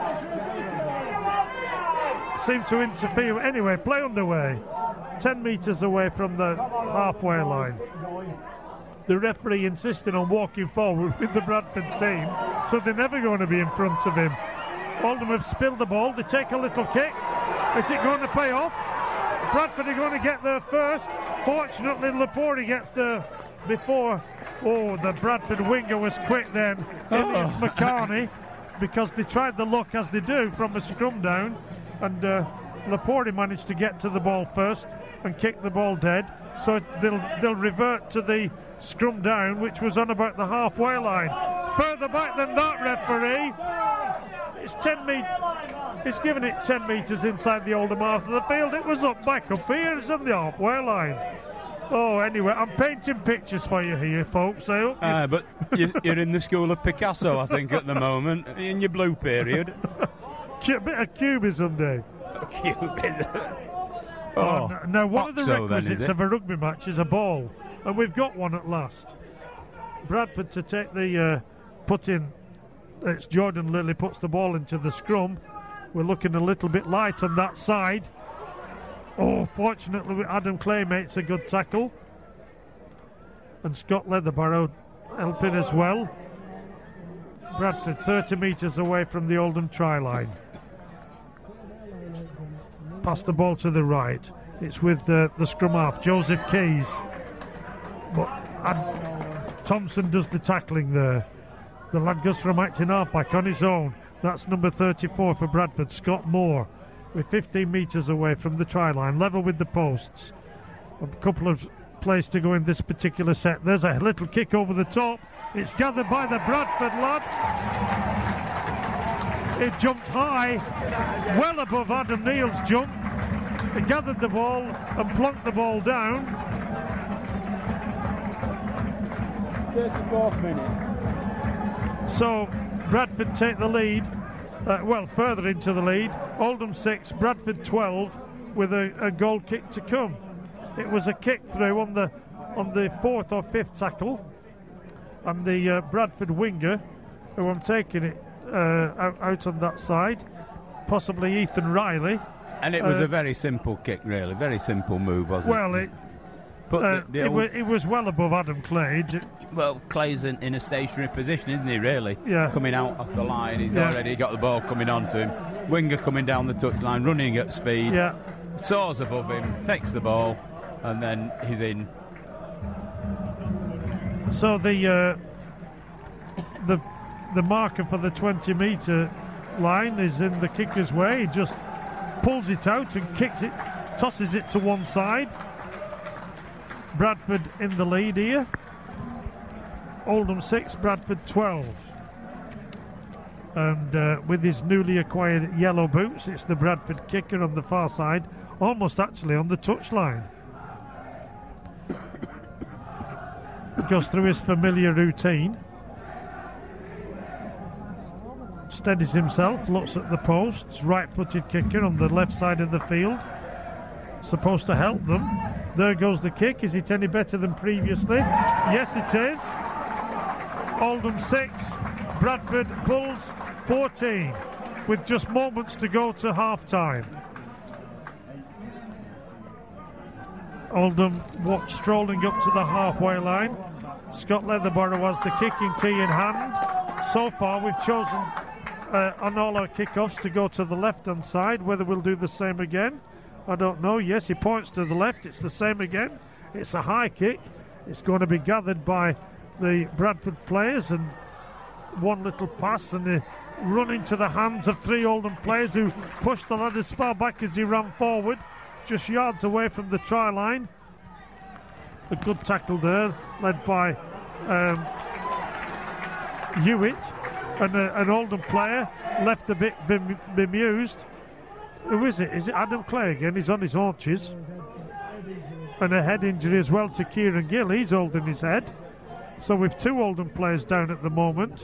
Seemed to interfere. Anyway, play underway. Ten metres away from the halfway line. The referee insisting on walking forward with the Bradford team, so they're never going to be in front of him. Oldham have spilled the ball. They take a little kick. Is it going to pay off? Bradford are going to get there first. Fortunately, Laporte gets there before. Oh, the Bradford winger was quick then. Oh. It's McCarney, because they tried the look as they do from a scrum down, and uh, Laporte managed to get to the ball first and kick the ball dead. So they'll they'll revert to the scrum down, which was on about the halfway line. Further back than that, referee. It's ten metres. He's given it ten metres inside the Oldham half of the field. It was up back up here. It's on the halfway line. Oh, anyway, I'm painting pictures for you here, folks. I hope uh, but you're in the school of Picasso, I think, at the moment, in your blue period. A bit of cubism, Dave. Cubism. Oh, oh, now one of the so requisites then, of a rugby match is a ball, and we've got one at last. Bradford to take the uh, put in. It's Jordan Lilly puts the ball into the scrum. We're looking a little bit light on that side. Oh, fortunately, Adam Clay makes a good tackle, and Scott Leatherbarrow helping as well. Bradford thirty metres away from the Oldham try line. Pass the ball to the right. It's with uh, the scrum half, Joseph Keys. But uh, Thompson does the tackling there. The lad goes from acting halfback on his own. That's number thirty-four for Bradford, Scott Moore. We're fifteen metres away from the try line, level with the posts. A couple of plays to go in this particular set. There's a little kick over the top. It's gathered by the Bradford lad. It jumped high, well above Adam Neal's jump. He gathered the ball and plonked the ball down. thirty-fourth minute. So Bradford take the lead, uh, well, further into the lead. Oldham six, Bradford twelve. with a, a goal kick to come. It was a kick through on the on the fourth or fifth tackle, and the uh, Bradford winger, who I'm taking it uh, out, out on that side, possibly Ethan Riley. And it was uh, a very simple kick, really, very simple move, wasn't well, it? it But uh, the, the it, old, was, it was well above Adam Clay. well, Clay's in, in a stationary position, isn't he, really? Yeah. Coming out off the line, he's Yeah. already got the ball coming onto him. Winger coming down the touchline, running at speed. Yeah. Soars above him, takes the ball, and then he's in. So the uh, the the marker for the twenty metre line is in the kicker's way. He just pulls it out and kicks it, tosses it to one side. Bradford in the lead here. Oldham six, Bradford twelve. And uh, with his newly acquired yellow boots, it's the Bradford kicker on the far side, almost actually on the touchline. Goes through his familiar routine. Steadies himself, looks at the posts. Right-footed kicker on the left side of the field. Supposed to help them. There goes the kick. Is it any better than previously? Yes, it is. Oldham six, Bradford Bulls fourteen, with just moments to go to half-time. Oldham walk strolling up to the halfway line. Scott Leatherborough has the kicking tee in hand. So far, we've chosen uh, on all our kickoffs to go to the left-hand side. Whether we'll do the same again, I don't know. Yes, he points to the left. It's the same again. It's a high kick. It's going to be gathered by the Bradford players, and one little pass and a run into the hands of three Oldham players who pushed the lad as far back as he ran forward, just yards away from the try line. A good tackle there, led by um, Hewitt, and a, an Oldham player left a bit bem- bemused. Who is it? Is it Adam Clay again? He's on his haunches. And a head injury as well to Kieran Gill. He's holding his head. So we've two Oldham players down at the moment.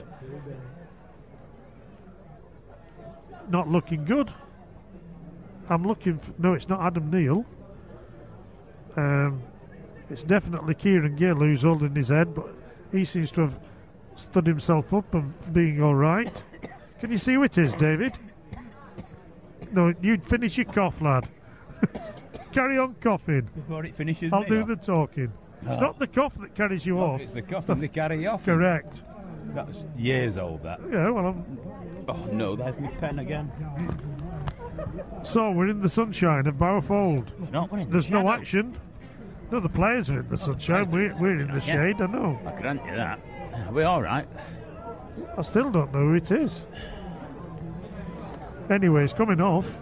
Not looking good. I'm looking for, no, it's not Adam Neal. Um, it's definitely Kieran Gill who's holding his head, but he seems to have stood himself up and being all right. Can you see who it is, David? No, you'd finish your cough, lad. Carry on coughing. Before it finishes, I'll me do off. the talking. Oh. It's not the cough that carries you Oh, off. it's the cough and they carry off. Correct. That's years old, that. Yeah, well, I'm... Oh, no, there's my pen again. So we're in the sunshine of Bowerfold. We're not, we're in the There's no shadow. action. No, the players are in the sunshine. We're, we're in the Yeah. shade, I know. I grant you that. We're all right. I still don't know who it is. Anyway, it's coming off.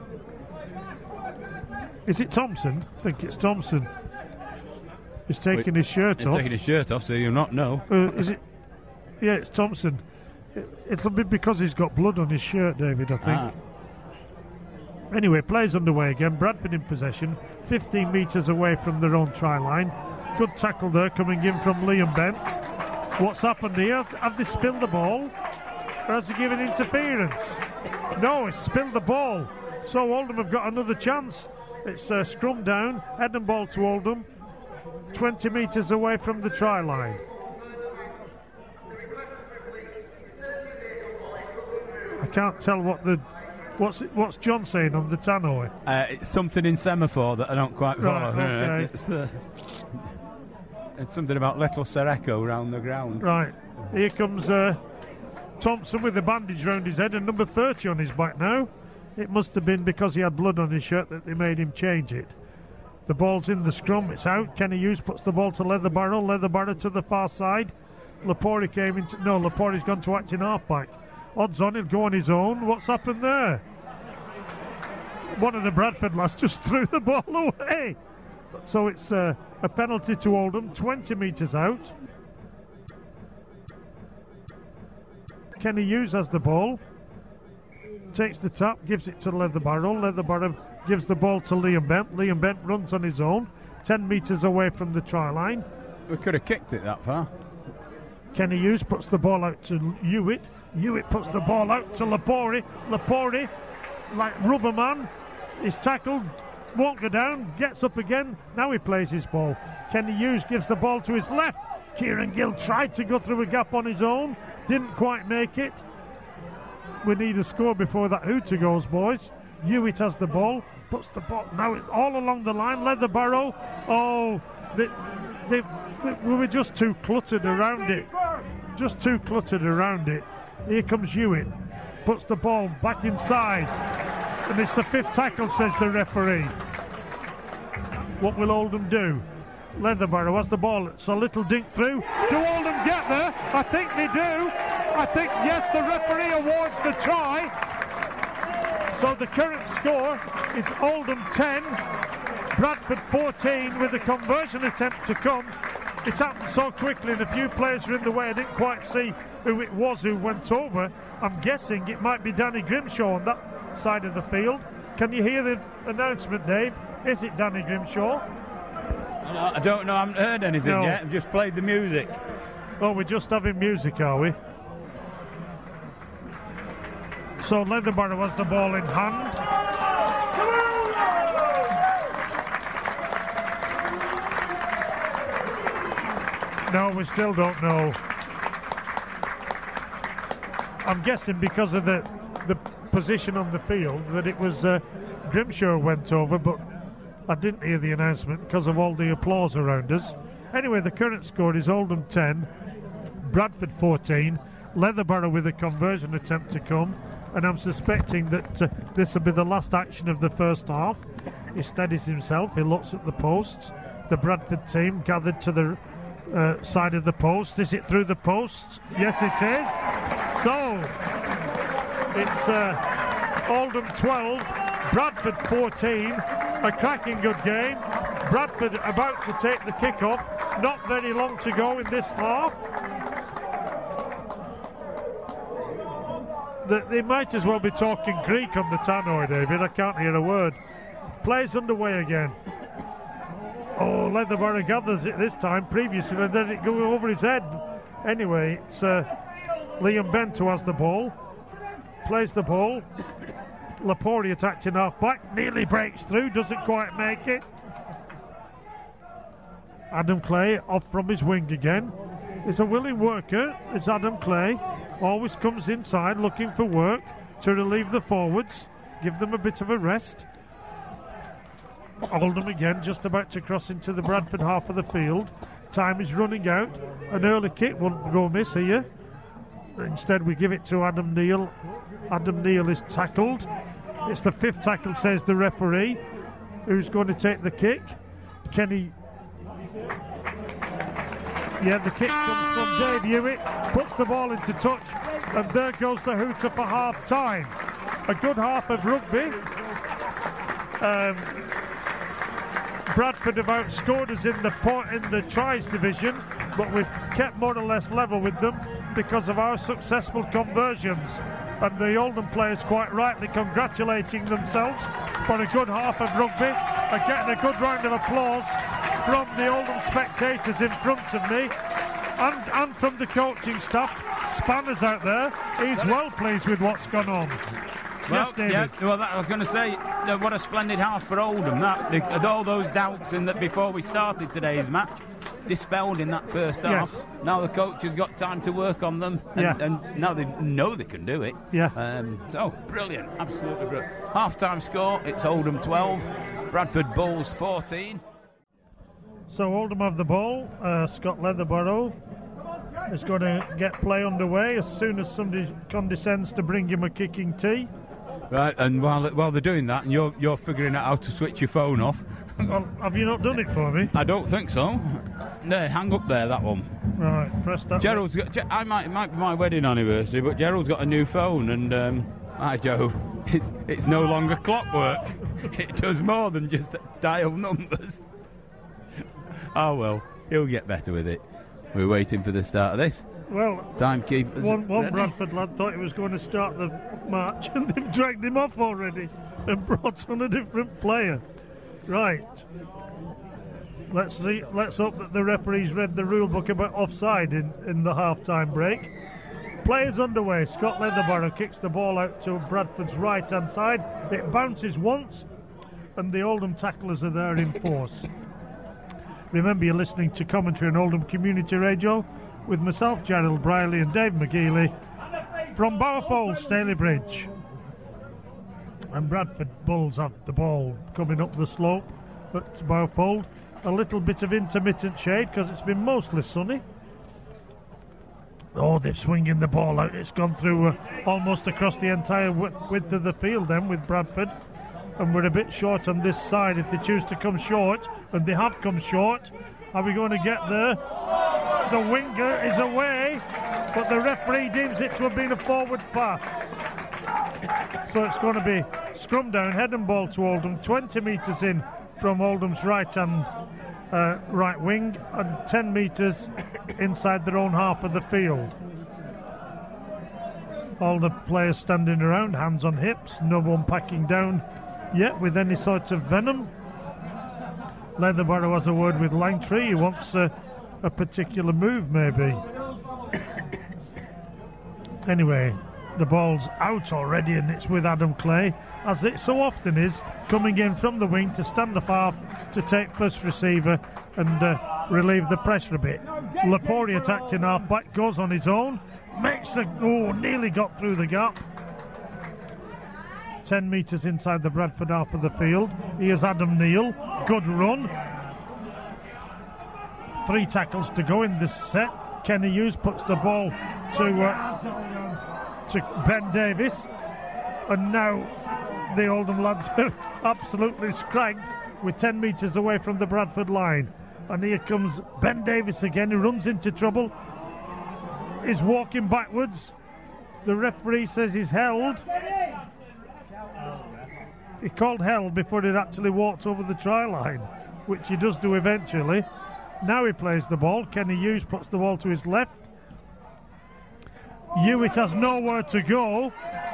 Is it Thompson? I think it's Thompson. He's taking Wait, his shirt He's off. taking his shirt off, so you'll not know. Uh, is it? Yeah, it's Thompson. It, it'll be because he's got blood on his shirt, David, I think. Ah. Anyway, play's underway again. Bradford in possession, fifteen metres away from their own try line. Good tackle there coming in from Liam Bent. What's happened here? Have they spilled the ball? Or has he given interference? No, it's spilled the ball. So Oldham have got another chance. It's uh, scrum down, head and ball to Oldham, twenty metres away from the try line. I can't tell what the what's what's John saying on the tannoy. Uh, it's something in semaphore that I don't quite follow. Right, okay. It's, uh, it's something about little Sereko round the ground. Right, here comes uh, Thompson with the bandage round his head and number thirty on his back now. It must have been because he had blood on his shirt that they made him change it. The ball's in the scrum, it's out. Kenny Hughes puts the ball to Leatherbarrow. Leatherbarrow to the far side. Lapori came into... No, Lapori's gone to acting halfback. Odds on, he'll go on his own. What's happened there? One of the Bradford lads just threw the ball away. So it's uh, a penalty to Oldham, twenty metres out. Kenny Hughes has the ball. Takes the tap, gives it to Leatherbarrow. Leatherbarrow gives the ball to Liam Bent. Liam Bent runs on his own, ten metres away from the try line. We could have kicked it that far. Kenny Hughes puts the ball out to Hewitt. Hewitt puts the ball out to Lapori. Lapori, like rubber man, is tackled. won't go down, gets up again. Now he plays his ball. Kenny Hughes gives the ball to his left. Kieran Gill tried to go through a gap on his own, didn't quite make it. We need a score before that hooter goes, boys. Hewitt has the ball, puts the ball now all along the line. Leatherbarrow, oh, they, they, they, we were just too cluttered around it. Just too cluttered around it. Here comes Hewitt, puts the ball back inside, and it's the fifth tackle, says the referee. What will Oldham do? Leatherbarrow has the ball. It's a little dink through. Do Oldham get there? I think they do. I think, yes, the referee awards the try. So the current score is Oldham ten, Bradford fourteen, with the conversion attempt to come. It happened so quickly and a few players were in the way. I didn't quite see who it was who went over. I'm guessing it might be Danny Grimshaw on that side of the field. Can you hear the announcement, Dave? Is it Danny Grimshaw? I don't know, I haven't heard anything no. yet. I've just played the music. Oh, we're just having music, are we? So Leatherbarrow has the ball in hand. No, we still don't know. I'm guessing because of the the position on the field that it was uh, Grimshaw went over, but I didn't hear the announcement because of all the applause around us. Anyway, the current score is Oldham ten, Bradford fourteen. Leatherbarrow with a conversion attempt to come, and I'm suspecting that uh, this will be the last action of the first half. He steadies himself, he looks at the posts. The Bradford team gathered to the uh, side of the post. Is it through the posts? Yes, it is. So it's uh, Oldham twelve, Bradford fourteen. A cracking good game. Bradford about to take the kick-off. Not very long to go in this half. The, they might as well be talking Greek on the tannoy, David. I can't hear a word. Play's underway again. Oh, Leatherbarrow gathers it this time. Previously, and then it go over his head. Anyway, it's uh, Liam Bent who has the ball. Plays the ball. Lapori attacked in half back, nearly breaks through, doesn't quite make it. Adam Clay off from his wing again. He's a willing worker, it's Adam Clay. Always comes inside looking for work to relieve the forwards, give them a bit of a rest. Oldham again, just about to cross into the Bradford half of the field. Time is running out. An early kick won't go miss here. Instead we give it to Adam Neal. Adam Neal is tackled. It's the fifth tackle, says the referee. Who's going to take the kick? Kenny. Yeah, the kick comes from Dave Hewitt. Puts the ball into touch. And there goes the hooter for half time. A good half of rugby. Um, Bradford have outscored us in the point in the tries division, but we've kept more or less level with them because of our successful conversions. And the Oldham players quite rightly congratulating themselves for a good half of rugby and getting a good round of applause from the Oldham spectators in front of me and, and from the coaching staff. Spanner's out there. He's well pleased with what's gone on. Well, yes, David. Yeah, well, that, I was going to say, uh, what a splendid half for Oldham. That, the, all those doubts in that before we started today's match dispelled in that first half. Yes. Now the coach has got time to work on them, and, yeah. and now they know they can do it. Yeah. Um, so brilliant, absolutely brilliant. Half-time score: it's Oldham twelve, Bradford Bulls fourteen. So Oldham have the ball. Uh, Scott Leatherbarrow is going to get play underway as soon as somebody condescends to bring him a kicking tee. Right, and while while they're doing that, and you're you're figuring out how to switch your phone off. Well, have you not done it for me? I don't think so. There, hang up there, that one. Right, press that. Gerald's got. I might. It might be my wedding anniversary, but Gerald's got a new phone, and um, hi Joe. It's it's no longer clockwork. It does more than just dial numbers. Oh well, he'll get better with it. We're waiting for the start of this. Well, timekeepers. One, one Bradford lad thought he was going to start the match, and they've dragged him off already and brought on a different player. Right. Let's see. Let's hope that the referees read the rule book about offside in, in the half-time break. Play is underway. Scott Leatherbarrow kicks the ball out to Bradford's right-hand side. It bounces once, and the Oldham tacklers are there in force. Remember, you're listening to commentary on Oldham Community Radio with myself, Gerald Briley, and Dave McGeely from Bowerfold, Staley Bridge. And Bradford Bulls have the ball coming up the slope at Bowerfold. A little bit of intermittent shade because it's been mostly sunny. Oh, they're swinging the ball out. It's gone through uh, almost across the entire w- width of the field then with Bradford. And we're a bit short on this side if they choose to come short. And they have come short. Are we going to get there? The winger is away, but the referee deems it to have been a forward pass. So it's going to be scrum down, head and ball to Oldham, twenty metres in from Oldham's right hand uh, right wing, and ten metres inside their own half of the field. All the players standing around, hands on hips, no one packing down yet with any sort of venom. Leatherborough has a word with Langtree. He wants a, a particular move, maybe. Anyway, the ball's out already, and it's with Adam Clay, as it so often is, coming in from the wing to stand off half to take first receiver and uh, relieve the pressure a bit. Lepori attacked in half back, goes on his own, makes a oh, nearly got through the gap. Ten metres inside the Bradford half of the field. Here's Adam Neal, good run. Three tackles to go in this set. Kenny Hughes puts the ball to uh, to Ben Davis, and now the Oldham lads are absolutely scragged with ten metres away from the Bradford line. And here comes Ben Davis again, who runs into trouble, is walking backwards. The referee says he's held. He called held before he'd actually walked over the try line, which he does do eventually. Now he plays the ball. Kenny Hughes puts the ball to his left. Hewitt has nowhere to go.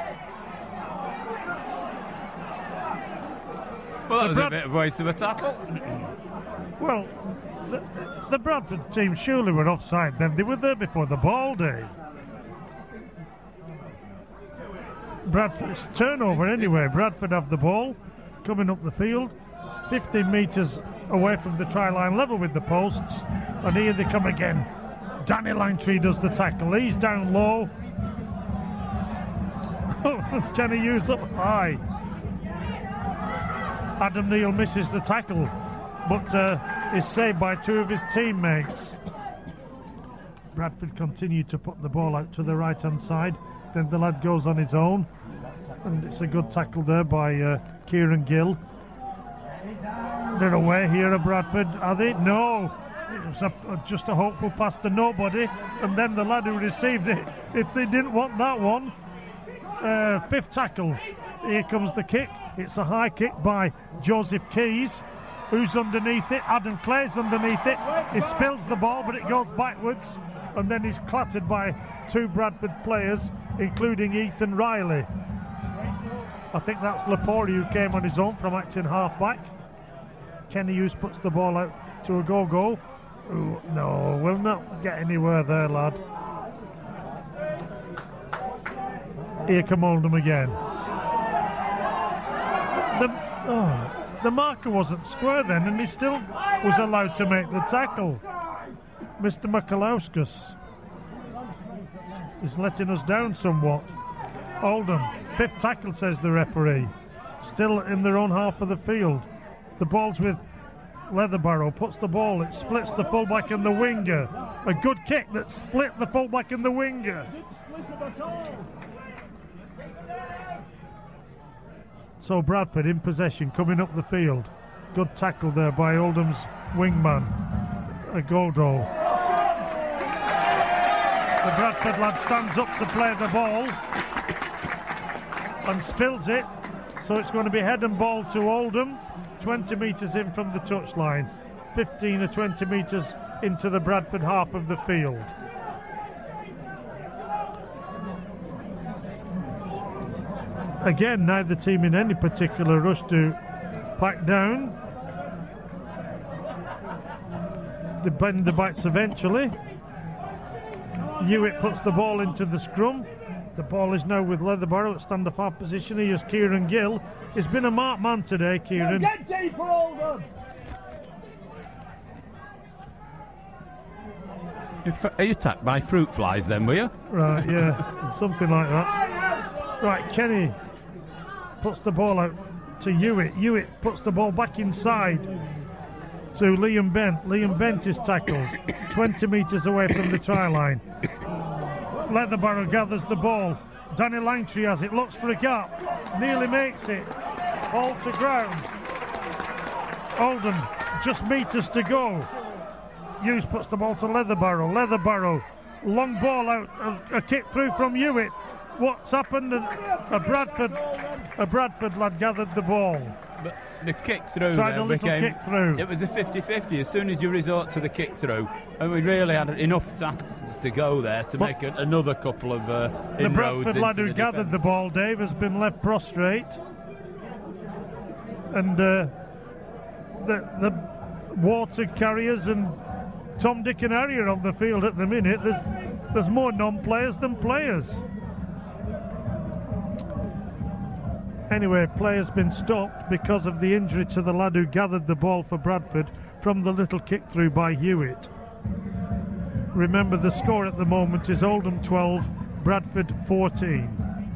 Well, that was Brad- a bit of waste of a tackle. Well, the, the Bradford team surely were offside then. They were there before the ball day. Bradford's turnover anyway. Bradford have the ball coming up the field, fifteen metres away from the try line, level with the posts, and here they come again. Danny Langtree does the tackle. He's down low. Kenny Hughes up high. Adam Neal misses the tackle, but uh, is saved by two of his teammates. Bradford continue to put the ball out to the right hand side. Then the lad goes on his own, and it's a good tackle there by uh, Kieran Gill. They're away here at Bradford, are they? No, it was a, just a hopeful pass to nobody, and then the lad who received it, if they didn't want that one, uh, fifth tackle. Here comes the kick. It's a high kick by Joseph Keys. Who's underneath it? Adam Clay's underneath it. He spills the ball, but it goes backwards, and then he's clattered by two Bradford players, including Ethan Riley. I think that's Lepori who came on his own from acting half-back. Kenny Hughes puts the ball out to a go-go. Ooh, no, we'll not get anywhere there, lad. Here come Oldham again. The, oh, the marker wasn't square then, and he still was allowed to make the tackle. Mister Mikalauskas is letting us down somewhat. Oldham, fifth tackle, says the referee. Still in their own half of the field. The ball's with Leatherborough, puts the ball, it splits the fullback and the winger. A good kick that split the fullback and the winger. So Bradford in possession, coming up the field. Good tackle there by Oldham's wingman, Agodo. The Bradford lad stands up to play the ball and spills it, so it's going to be head and ball to Oldham, twenty metres in from the touchline, fifteen or twenty metres into the Bradford half of the field. Again, neither team in any particular rush to pack down. They bend the backs eventually. Hewitt puts the ball into the scrum. The ball is now with Leatherbarrow at stand-off half position. Here's Kieran Gill. He's been a marked man today, Kieran. Get deeper, Oldham! Are you attacked by fruit flies then, were you? Right, yeah, something like that. Right, Kenny puts the ball out to Hewitt. Hewitt puts the ball back inside to Liam Bent. Liam Bent is tackled twenty metres away from the try line. Leatherbarrow gathers the ball. Danny Langtree has it, looks for a gap, nearly makes it. Ball to ground. Oldham, just metres to go. Hughes puts the ball to Leatherbarrow. Leatherbarrow, long ball out, a, a kick through from Hewitt. What's happened? A, a Bradford, a Bradford lad gathered the ball. But the kick through Tried there a little became, kick through. It was a fifty-fifty as soon as you resort to the kick through, and we really had enough tackles to go there to but make a, another couple of uh, the inroads Bradford lad into who the gathered defence. the ball, Dave, has been left prostrate, and uh, the the water carriers and Tom, Dick and Harry are on the field at the minute. There's there's more non-players than players. Anyway, play has been stopped because of the injury to the lad who gathered the ball for Bradford from the little kick through by Hewitt. Remember, the score at the moment is Oldham twelve, Bradford fourteen.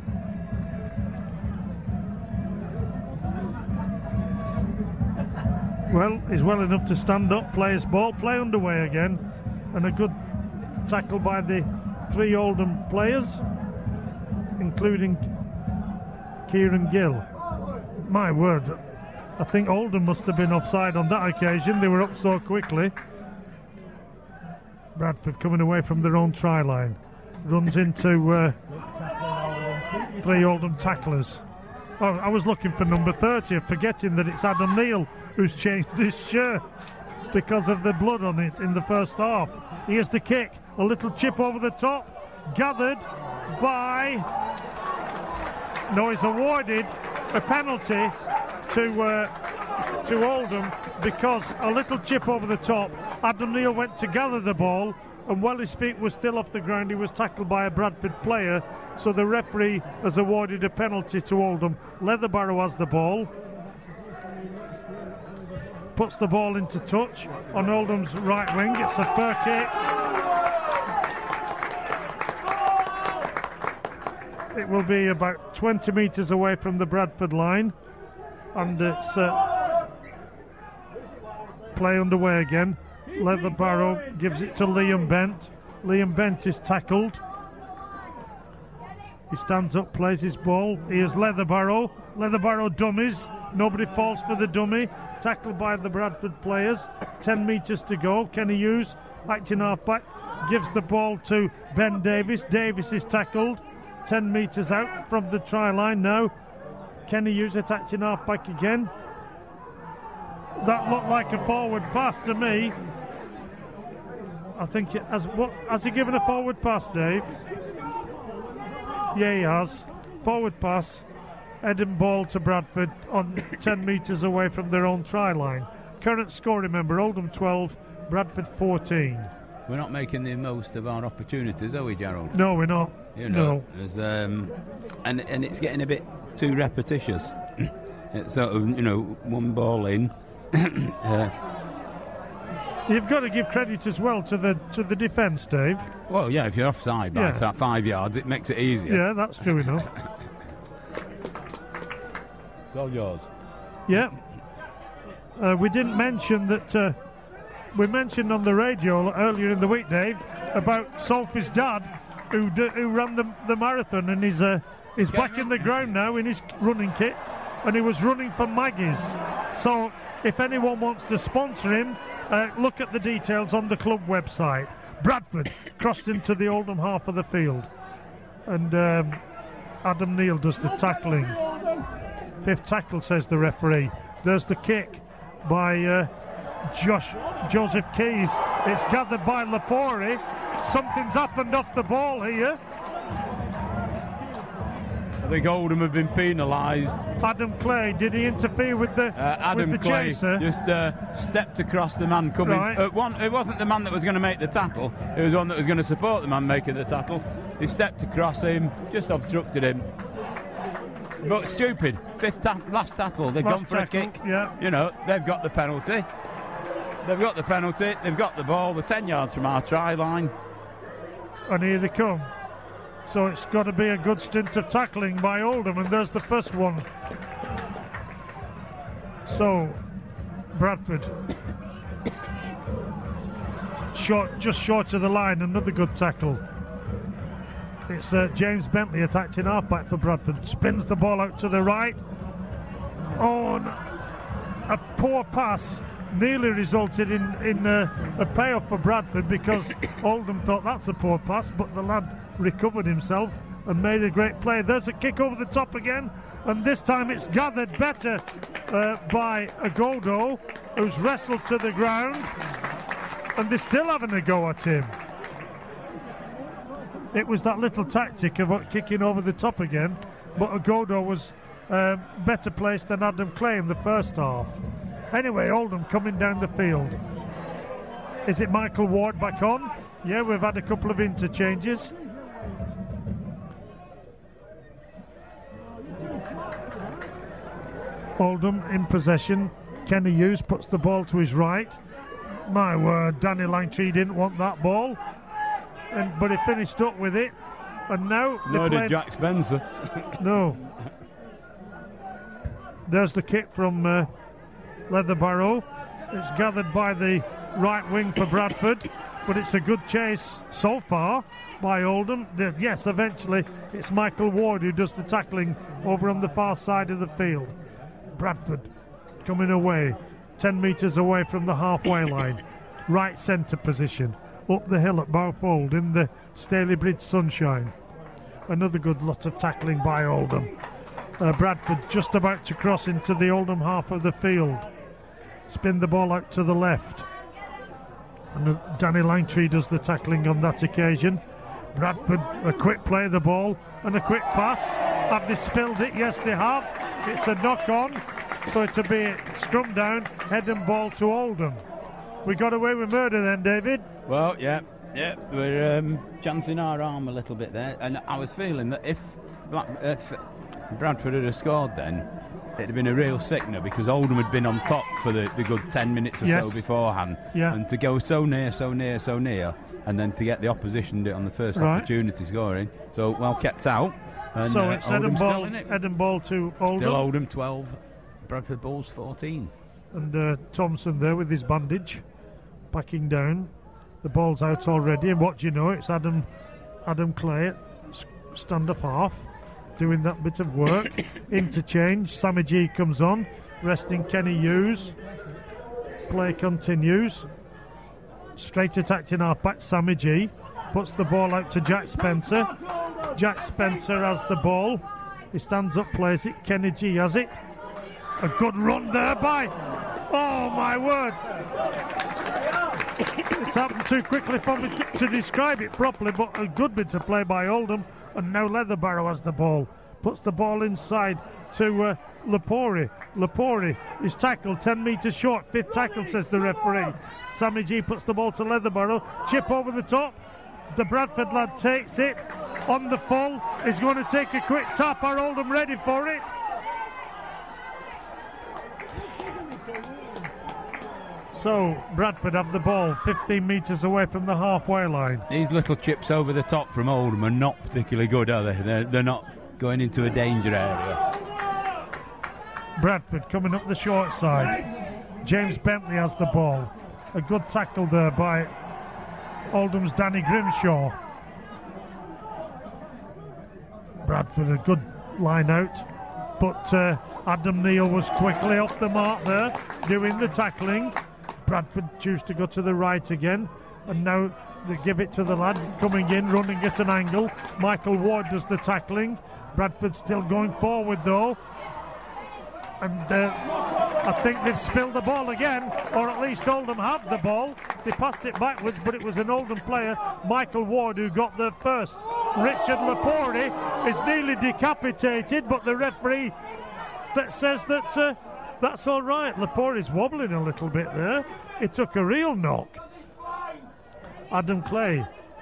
Well, he's well enough to stand up, play his ball, play underway again, and a good tackle by the three Oldham players, including Kieran Gill. My word, I think Oldham must have been offside on that occasion. They were up so quickly. Bradford coming away from their own try line. Runs into uh, three Oldham tacklers. Oh, I was looking for number thirty, forgetting that it's Adam Neal who's changed his shirt because of the blood on it in the first half. Here's the kick, a little chip over the top, gathered by... No, he's awarded a penalty to uh, to Oldham because a little chip over the top. Adam Neal went to gather the ball, and while his feet were still off the ground, he was tackled by a Bradford player, so the referee has awarded a penalty to Oldham. Leatherbarrow has the ball, puts the ball into touch on Oldham's right wing. It's a fair kick. It will be about twenty metres away from the Bradford line, and it's uh, play underway again. Leatherbarrow gives it to Liam Bent. Liam Bent is tackled. He stands up, plays his ball. Here's Leatherbarrow. Leatherbarrow dummies. Nobody falls for the dummy. Tackled by the Bradford players. Ten metres to go. Kenny Hughes, acting half-back, gives the ball to Ben Davis. Davis is tackled. Ten metres out from the try line now. Kenny Hughes attacking half-back again. That looked like a forward pass to me. I think it has. What has he given a forward pass, Dave? Yeah, he has. Forward pass. Heading ball to Bradford on ten metres away from their own try line. Current score, remember, Oldham twelve, Bradford fourteen. We're not making the most of our opportunities, are we, Gerald? No, we're not. You know, no. Um, and and it's getting a bit too repetitious. It's sort of, you know, one ball in. uh, You've got to give credit as well to the to the defence, Dave. Well, yeah, if you're offside by yeah. five yards, it makes it easier. Yeah, that's true enough. It's all yours. Yeah. Uh, we didn't mention that. Uh, we mentioned on the radio earlier in the week, Dave, about Sophie's dad, who d- who ran the the marathon, and he's uh, he's back run. in the ground now in his running kit, and he was running for Maggie's. So if anyone wants to sponsor him, uh, look at the details on the club website. Bradford crossed into the Oldham half of the field, and um, Adam Neal does the tackling. Fifth tackle, says the referee. There's the kick by uh, Josh Joseph Keys. It's gathered by Lapori. Something's happened off the ball here. I think Oldham have been penalised. Adam Clay, did he interfere with the, uh, Adam with the Clay chaser? just uh, stepped across the man coming. Right. Uh, one, it wasn't the man that was going to make the tackle, it was one that was going to support the man making the tackle. He stepped across him, just obstructed him. But stupid, fifth ta- last tackle, they've last gone for tackle, a kick. Yeah. You know, they've got the penalty. They've got the penalty, they've got the ball, they're ten yards from our try line. And here they come. So it's got to be a good stint of tackling by Oldham, and there's the first one. So, Bradford. Short, just short of the line, another good tackle. It's uh, James Bentley attacked in halfback for Bradford. Spins the ball out to the right. Oh, a poor pass nearly resulted in, in uh, a payoff for Bradford, because Oldham thought that's a poor pass, but the lad recovered himself and made a great play. There's a kick over the top again, and this time it's gathered better uh, by Agodo, who's wrestled to the ground, and they're still having a go at him. It was that little tactic of kicking over the top again, but Agodo was uh, better placed than Adam Clay in the first half. Anyway, Oldham coming down the field. Is it Michael Ward back on? Yeah, we've had a couple of interchanges. Oldham in possession. Kenny Hughes puts the ball to his right. My word, Danny Langtree didn't want that ball, and but he finished up with it. And now no, did Jack Spencer. No. There's the kick from uh, Leatherbarrow. It's gathered by the right wing for Bradford, but it's a good chase so far by Oldham. The, yes, eventually it's Michael Ward who does the tackling over on the far side of the field. Bradford coming away, ten metres away from the halfway line. Right centre position, up the hill at Bowfold in the Staley Bridge sunshine. Another good lot of tackling by Oldham. Uh, Bradford just about to cross into the Oldham half of the field. Spin the ball out to the left. And uh, Danny Langtree does the tackling on that occasion. Bradford, a quick play of the ball and a quick pass. Have they spilled it? Yes, they have. It's a knock on. So it'll be scrum down, head and ball to Oldham. We got away with murder then, David. Well, yeah, yeah, we're um, chancing our arm a little bit there. And I was feeling that if, Black, if Bradford had scored then, it'd have been a real sickener, because Oldham had been on top for the, the good ten minutes or yes. so beforehand. Yeah. And to go so near, so near, so near, and then to get the opposition on the first right. opportunity scoring. So, well kept out. And, so uh, it's head and ball, in it. head and ball to Oldham. Still Oldham twelve, Bradford Bulls fourteen. And uh, Thompson there with his bandage, backing down. The ball's out already, and what do you know, it's Adam Adam Clay at stand-off half, doing that bit of work. Interchange, Sammy G comes on, resting Kenny Hughes. Play continues. Straight attacked in half back, Sammy G puts the ball out to Jack Spencer. Jack Spencer has the ball. He stands up, plays it. Kenny G has it. A good run there by... Oh, my word. It's happened too quickly for me to describe it properly, but a good bit of play by Oldham. And now Leatherbarrow has the ball. Puts the ball inside to uh, Lepori. Lepori is tackled ten metres short. Fifth tackle, says the referee. Sammy G puts the ball to Leatherbarrow. Chip over the top. The Bradford lad takes it on the full. He's going to take a quick tap. Are Oldham ready for it? So Bradford have the ball fifteen metres away from the halfway line. These little chips over the top from Oldham are not particularly good, are they? They're, they're not going into a danger area. Bradford coming up the short side. James Bentley has the ball. A good tackle there by Oldham's Danny Grimshaw. Bradford a good line out, but uh, Adam Neal was quickly off the mark there, doing the tackling. Bradford choose to go to the right again, and now they give it to the lad coming in, running at an angle. Michael Ward does the tackling. Bradford still going forward though, and uh, I think they've spilled the ball again, or at least Oldham have the ball. They passed it backwards, but it was an Oldham player, Michael Ward, who got there first. Richard Lepori is nearly decapitated, but the referee th- says that uh, that's all right. Lepori's wobbling a little bit there. It took a real knock. Adam Clay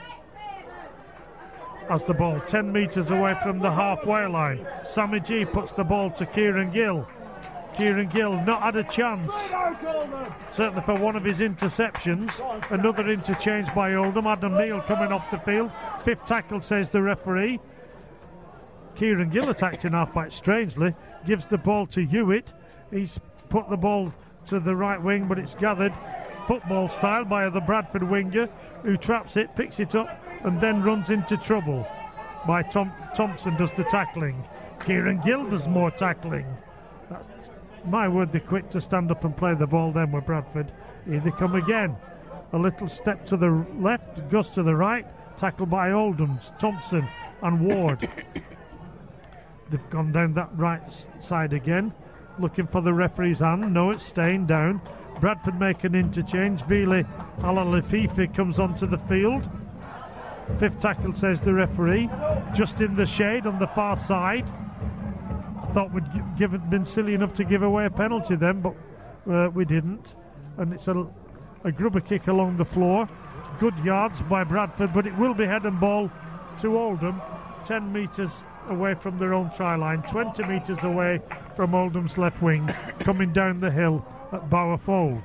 has the ball ten metres away from the halfway line. Sammy G puts the ball to Kieran Gill. Kieran Gill not had a chance, certainly for one of his interceptions. Another interchange by Oldham. Adam Neal coming off the field. Fifth tackle, says the referee. Kieran Gill attacked in half-back strangely. Gives the ball to Hewitt. He's put the ball to the right wing, but it's gathered football style by the Bradford winger, who traps it, picks it up, and then runs into trouble. By Tom Thompson does the tackling. Kieran Gill does more tackling. That's my word, they're quick to stand up and play the ball then with Bradford. Here they come again. A little step to the left, Gus to the right, tackled by Oldham's, Thompson and Ward. They've gone down that right side again, looking for the referee's hand. No, it's staying down. Bradford make an interchange. Vili Alalififi comes onto the field. Fifth tackle, says the referee, just in the shade on the far side. I thought we'd given, been silly enough to give away a penalty then, but uh, we didn't. And it's a, a grubber kick along the floor. Good yards by Bradford, but it will be head and ball to Oldham, ten metres away from their own try line, twenty metres away from Oldham's left wing, coming down the hill at Bowerfold.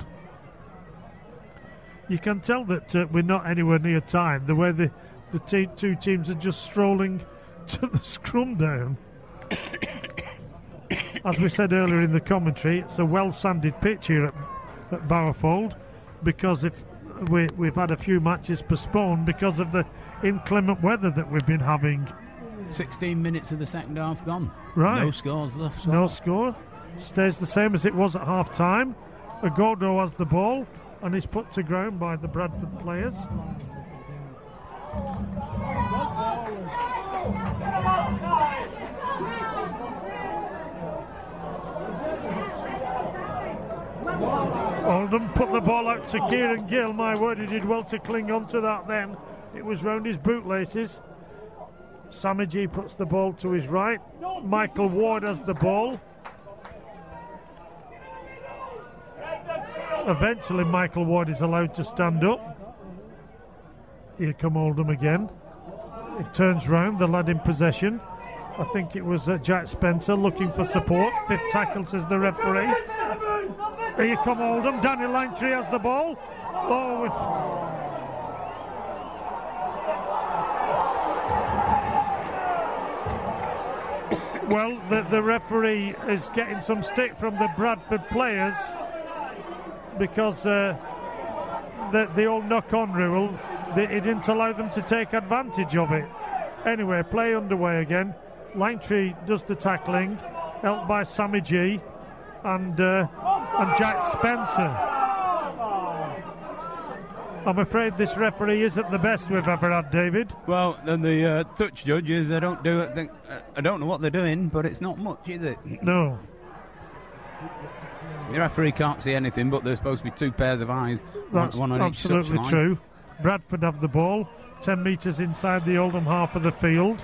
You can tell that uh, we're not anywhere near time, the way the, the te- two teams are just strolling to the scrum down. As we said earlier in the commentary, it's a well-sanded pitch here at, at Bowerfold, because if we, we've had a few matches postponed because of the inclement weather that we've been having. sixteen minutes of the second half gone. Right. No scores left. So. No score. Stays the same as it was at half-time. Agodo has the ball and is put to ground by the Bradford players. Oldham put the ball out to Kieran Gill. My word, he did well to cling on to that then. It was round his bootlaces. Sammy G puts the ball to his right. Michael Ward has the ball. Eventually Michael Ward is allowed to stand up. Here come Oldham again. It turns round, the lad in possession. I think it was uh, Jack Spencer looking for support. Fifth tackle, says the referee. Here come Oldham. Danny Langtree has the ball. Oh, it's... Well, the, the referee is getting some stick from the Bradford players because uh, the, the old knock-on rule, the, it didn't allow them to take advantage of it. Anyway, play underway again. Langtree does the tackling, helped by Sammy G and uh, and Jack Spencer. I'm afraid this referee isn't the best we've ever had, David. Well, then the uh, touch judges, they don't do it. Think, uh, I don't know what they're doing, but it's not much, is it? No. The referee can't see anything, but there's supposed to be two pairs of eyes. That's one on absolutely each true. Bradford have the ball, ten metres inside the Oldham half of the field.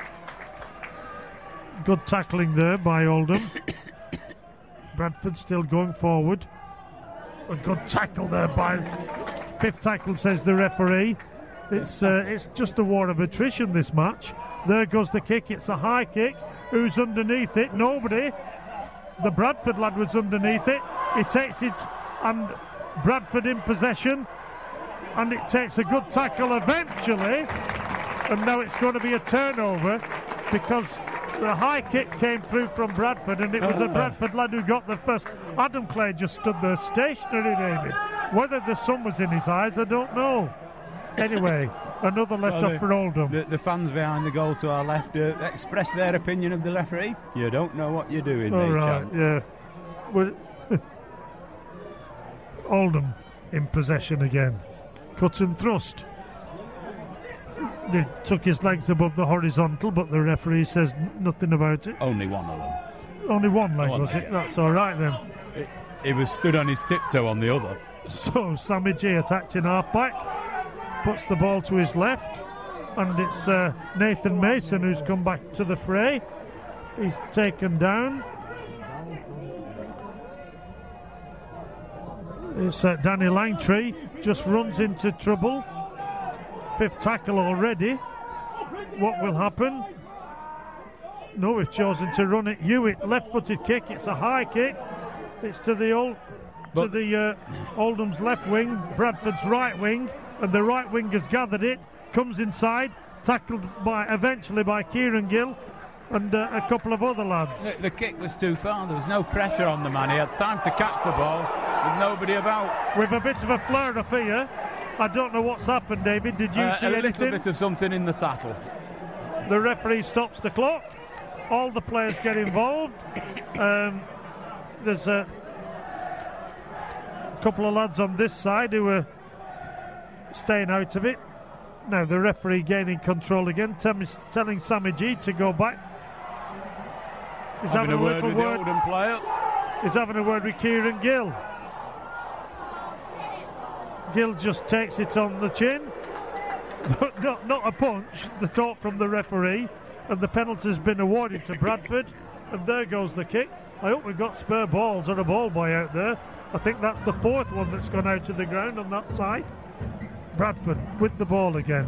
Good tackling there by Oldham. Bradford still going forward. A good tackle there by... Fifth tackle, says the referee. It's uh, it's just a war of attrition, this match. There goes the kick. It's a high kick. Who's underneath it? Nobody. The Bradford lad was underneath it. He takes it, and Bradford in possession. And it takes a good tackle eventually. And now it's going to be a turnover because the high kick came through from Bradford, and it was a Bradford lad who got the first. Adam Clay just stood there stationary, David. Whether the sun was in his eyes, I don't know. Anyway, another let-off well, for Oldham. The, the fans behind the goal to our left uh, express their opinion of the referee. You don't know what you're doing, All they right, chant. yeah. Well, Oldham in possession again. Cut and thrust. They took his legs above the horizontal, but the referee says n- nothing about it. Only one of them. Only one leg, one was leg, it? yeah. That's all right then. It, he was stood on his tiptoe on the other. So Sammy G attacked in half back, puts the ball to his left. and it's uh, Nathan Mason who's come back to the fray. He's taken down. It's uh, Danny Langtree just runs into trouble. Fifth tackle already. What will happen? No, we've chosen to run it. Hewitt, left-footed kick. It's a high kick. It's to the old, to the uh, Oldham's left wing, Bradford's right wing, and the right wing has gathered it. Comes inside, tackled by eventually by Kieran Gill and uh, a couple of other lads. The, the kick was too far. There was no pressure on the man. He had time to catch the ball with nobody about. With a bit of a flare up here. I don't know what's happened, David. Did you uh, see a anything? A little bit of something in the tackle. The referee stops the clock. All the players get involved. Um, there's a couple of lads on this side who are staying out of it. Now the referee gaining control again, telling Sammy G to go back. He's having, having a, a word little with word. The Oldham player. He's having a word with Kieran Gill. Gill just takes it on the chin. not, not a punch. The talk from the referee, and the penalty has been awarded to Bradford. And there goes the kick. I hope we've got spare balls or a ball boy out there. I think that's the fourth one that's gone out to the ground on that side. Bradford with the ball again.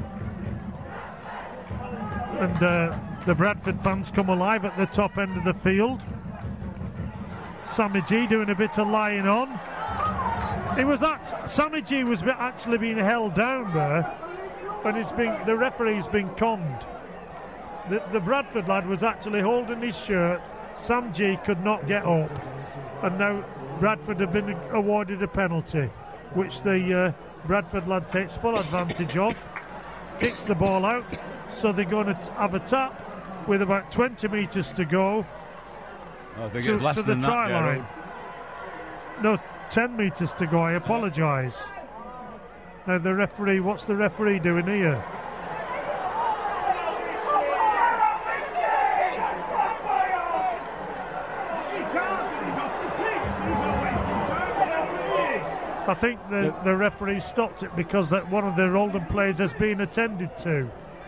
And uh, the Bradford fans come alive at the top end of the field. Sammy G doing a bit of lying on. It was at Sammy G was actually being held down there, and it's been the referee's been conned. The, the Bradford lad was actually holding his shirt. Sam G could not get up, and now Bradford have been awarded a penalty, which the uh, Bradford lad takes full advantage of. Kicks the ball out, so they're going to have a tap with about twenty metres to go. I think to, it's less to the than try that, line. No, ten metres to go. I apologise. Now the referee, what's the referee doing here? I think the, the referee stopped it because that one of their Oldham players has been attended to.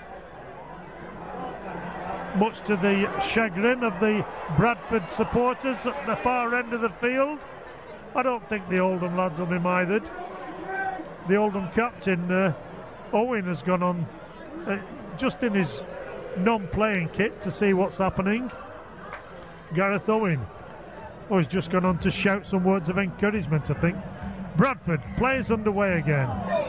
Much to the chagrin of the Bradford supporters at the far end of the field. I don't think the Oldham lads will be mithered. The Oldham captain, uh, Owen, has gone on uh, just in his non-playing kit to see what's happening. Gareth Owen. Oh, he's just gone on to shout some words of encouragement, I think. Bradford, plays underway again.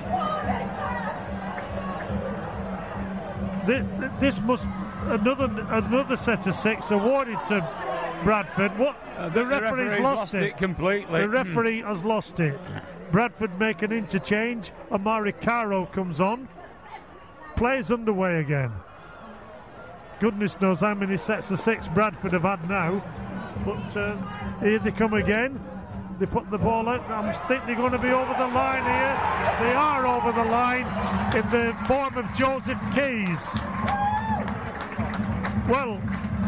This must another another set of six awarded to Bradford. What uh, the, the referee's referee's lost, lost it. it completely. The referee has lost it. Bradford make an interchange. Amari Caro comes on. Plays underway again. Goodness knows how many sets of six Bradford have had now. But uh, here they come again. They put the ball out. I think they're going to be over the line here. They are over the line in the form of Joseph Keys. Well,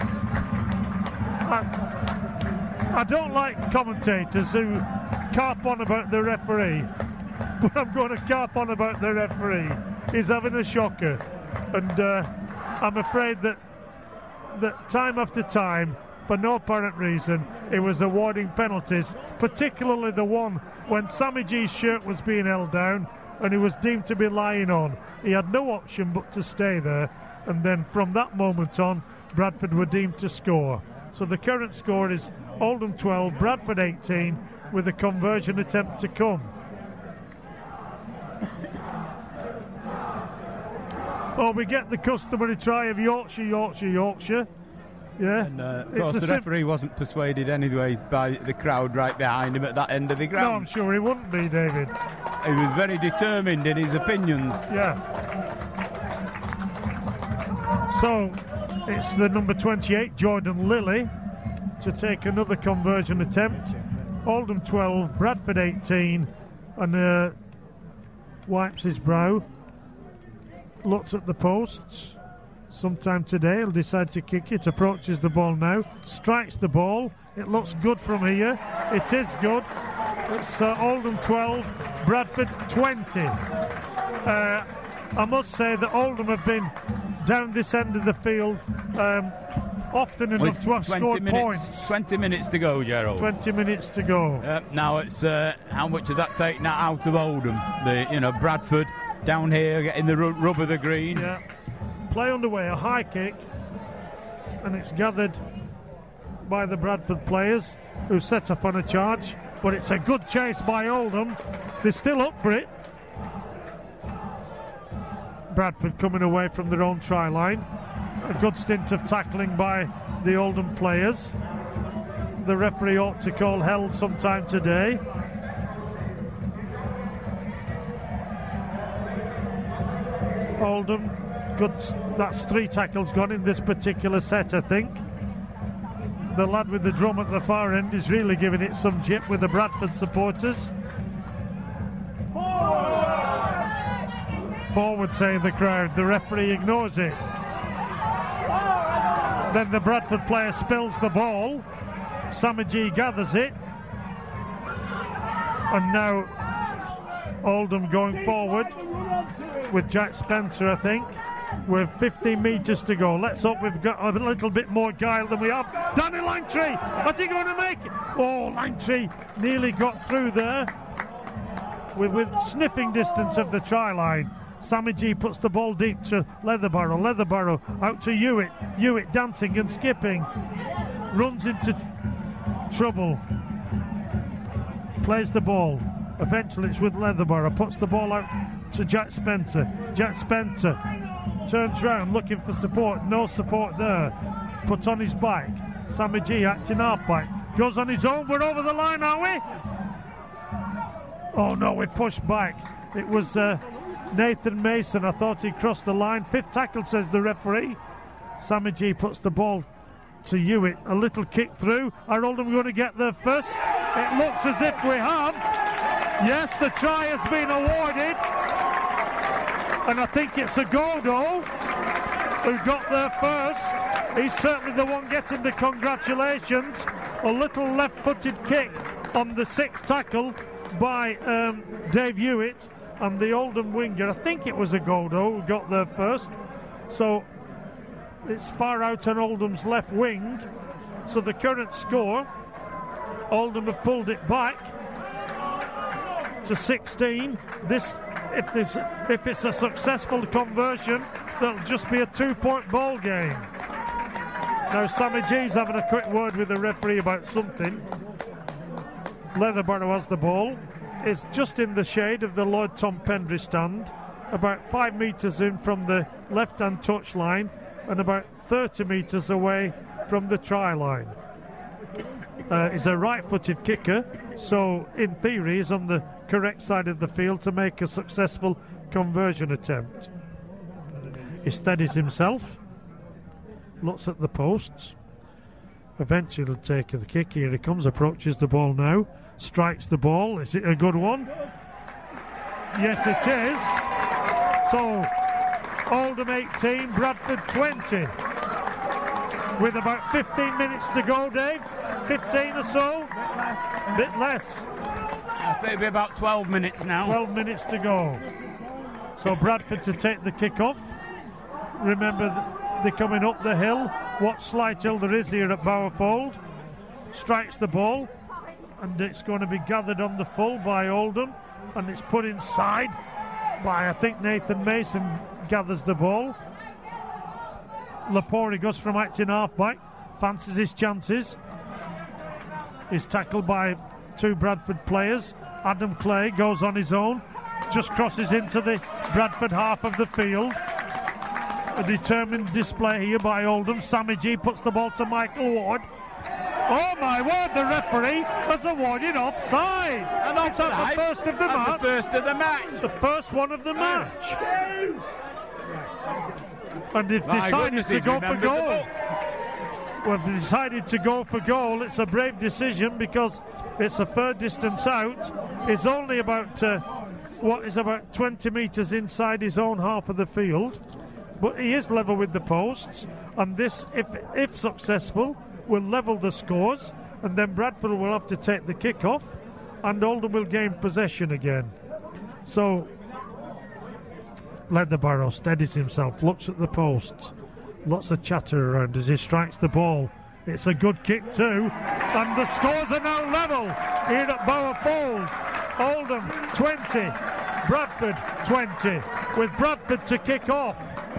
I, I don't like commentators who carp on about the referee, but I'm going to carp on about the referee. He's having a shocker, and uh, I'm afraid that that time after time, for no apparent reason, he was awarding penalties, particularly the one when Sammy G's shirt was being held down and he was deemed to be lying on. He had no option but to stay there, and then from that moment on, Bradford were deemed to score. So the current score is Oldham twelve, Bradford eighteen, with a conversion attempt to come. Oh, we get the customary try of Yorkshire, Yorkshire, Yorkshire. Yeah, and, uh, of course, the referee wasn't persuaded anyway by the crowd right behind him at that end of the ground. No, I'm sure he wouldn't be, David. He was very determined in his opinions. Yeah. So, it's the number twenty-eight, Jordan Lilly, to take another conversion attempt. Oldham twelve, Bradford eighteen, and uh, wipes his brow, looks at the posts. Sometime today he'll decide to kick it. Approaches the ball now, strikes the ball. It looks good from here. It is good. It's uh, Oldham twelve, Bradford twenty. Uh, I must say that Oldham have been down this end of the field um, often enough With to have scored minutes, points. twenty minutes to go, Gerald. twenty minutes to go. Uh, now it's uh, how much does that take now out of Oldham? The you know Bradford down here getting the ru- rub of the green. Yeah. Play underway, a high kick, and it's gathered by the Bradford players who set off on a charge. But it's a good chase by Oldham. They're still up for it. Bradford coming away from their own try line. A good stint of tackling by the Oldham players. The referee ought to call held sometime today. Oldham, good. That's three tackles gone in this particular set, I think. The lad with the drum at the far end is really giving it some jip with the Bradford supporters. Forward, say the crowd. The referee ignores it. Then the Bradford player spills the ball. Samaji gathers it. And now Oldham going forward with Jack Spencer, I think. With fifteen metres to go. Let's hope we've got a little bit more guile than we have. Danny Langtree! What's he going to make it? Oh, Langtree nearly got through there. With, with sniffing distance of the try line. Sammy G puts the ball deep to Leatherbarrow. Leatherbarrow out to Hewitt. Hewitt dancing and skipping. Runs into trouble. Plays the ball. Eventually it's with Leatherbarrow. Puts the ball out to Jack Spencer. Jack Spencer turns round looking for support. No support there. Put on his back. Sammy G acting halfback. Goes on his own. We're over the line, are we? Oh no, we pushed back. It was uh, Nathan Mason. I thought he crossed the line. Fifth tackle, says the referee. Sammy G puts the ball to Hewitt. A little kick through. Are Oldham going to get there first? It looks as if we have. Yes, the try has been awarded. And I think it's Agodo who got there first. He's certainly the one getting the congratulations. A little left-footed kick on the sixth tackle by um, Dave Hewitt. And the Oldham winger, I think it was Agodo who got there first. So it's far out on Oldham's left wing. So the current score, Oldham have pulled it back to sixteen. This, if this, if it's a successful conversion, that'll just be a two-point ball game. Now Sammy G's having a quick word with the referee about something. Leatherbarrow has the ball. It's just in the shade of the Lloyd Tom Pendry stand, about five metres in from the left-hand touch line and about thirty metres away from the try line. Uh, he's a right-footed kicker, so in theory he's on the correct side of the field to make a successful conversion attempt. He steadies himself, looks at the posts, eventually he'll take the kick. Here he comes, approaches the ball now, strikes the ball. Is it a good one? Yes, it is. So Oldham eighteen, Bradford twenty. With about fifteen minutes to go, Dave. fifteen or so. A bit less. I think it'll be about twelve minutes now. twelve minutes to go. So Bradford to take the kick off. Remember, they're coming up the hill. What slight hill there is here at Bowerfold. Strikes the ball. And it's going to be gathered on the full by Oldham. And it's put inside by, I think, Nathan Mason gathers the ball. Lapori goes from acting halfback. Fancies his chances. Is tackled by two Bradford players. Adam Clay goes on his own. Just crosses into the Bradford half of the field. A determined display here by Oldham. Sammy G puts the ball to Michael Ward. Oh my word, the referee has awarded offside. And Is that the first of the match? The first of the match. The first one of the match. And they've My decided goodness, to he's go for remembered the goal. book. Well, they've decided to go for goal. It's a brave decision because it's a third distance out. It's only about uh, what is about twenty metres inside his own half of the field. But he is level with the posts. And this, if if successful, will level the scores. And then Bradford will have to take the kick off. And Oldham will gain possession again. So Leatherbarrow steadies himself, looks at the posts. Lots of chatter around as he strikes the ball. It's a good kick too. And the scores are now level here at Bowerfold. Oldham twenty, Bradford twenty, with Bradford to kick off.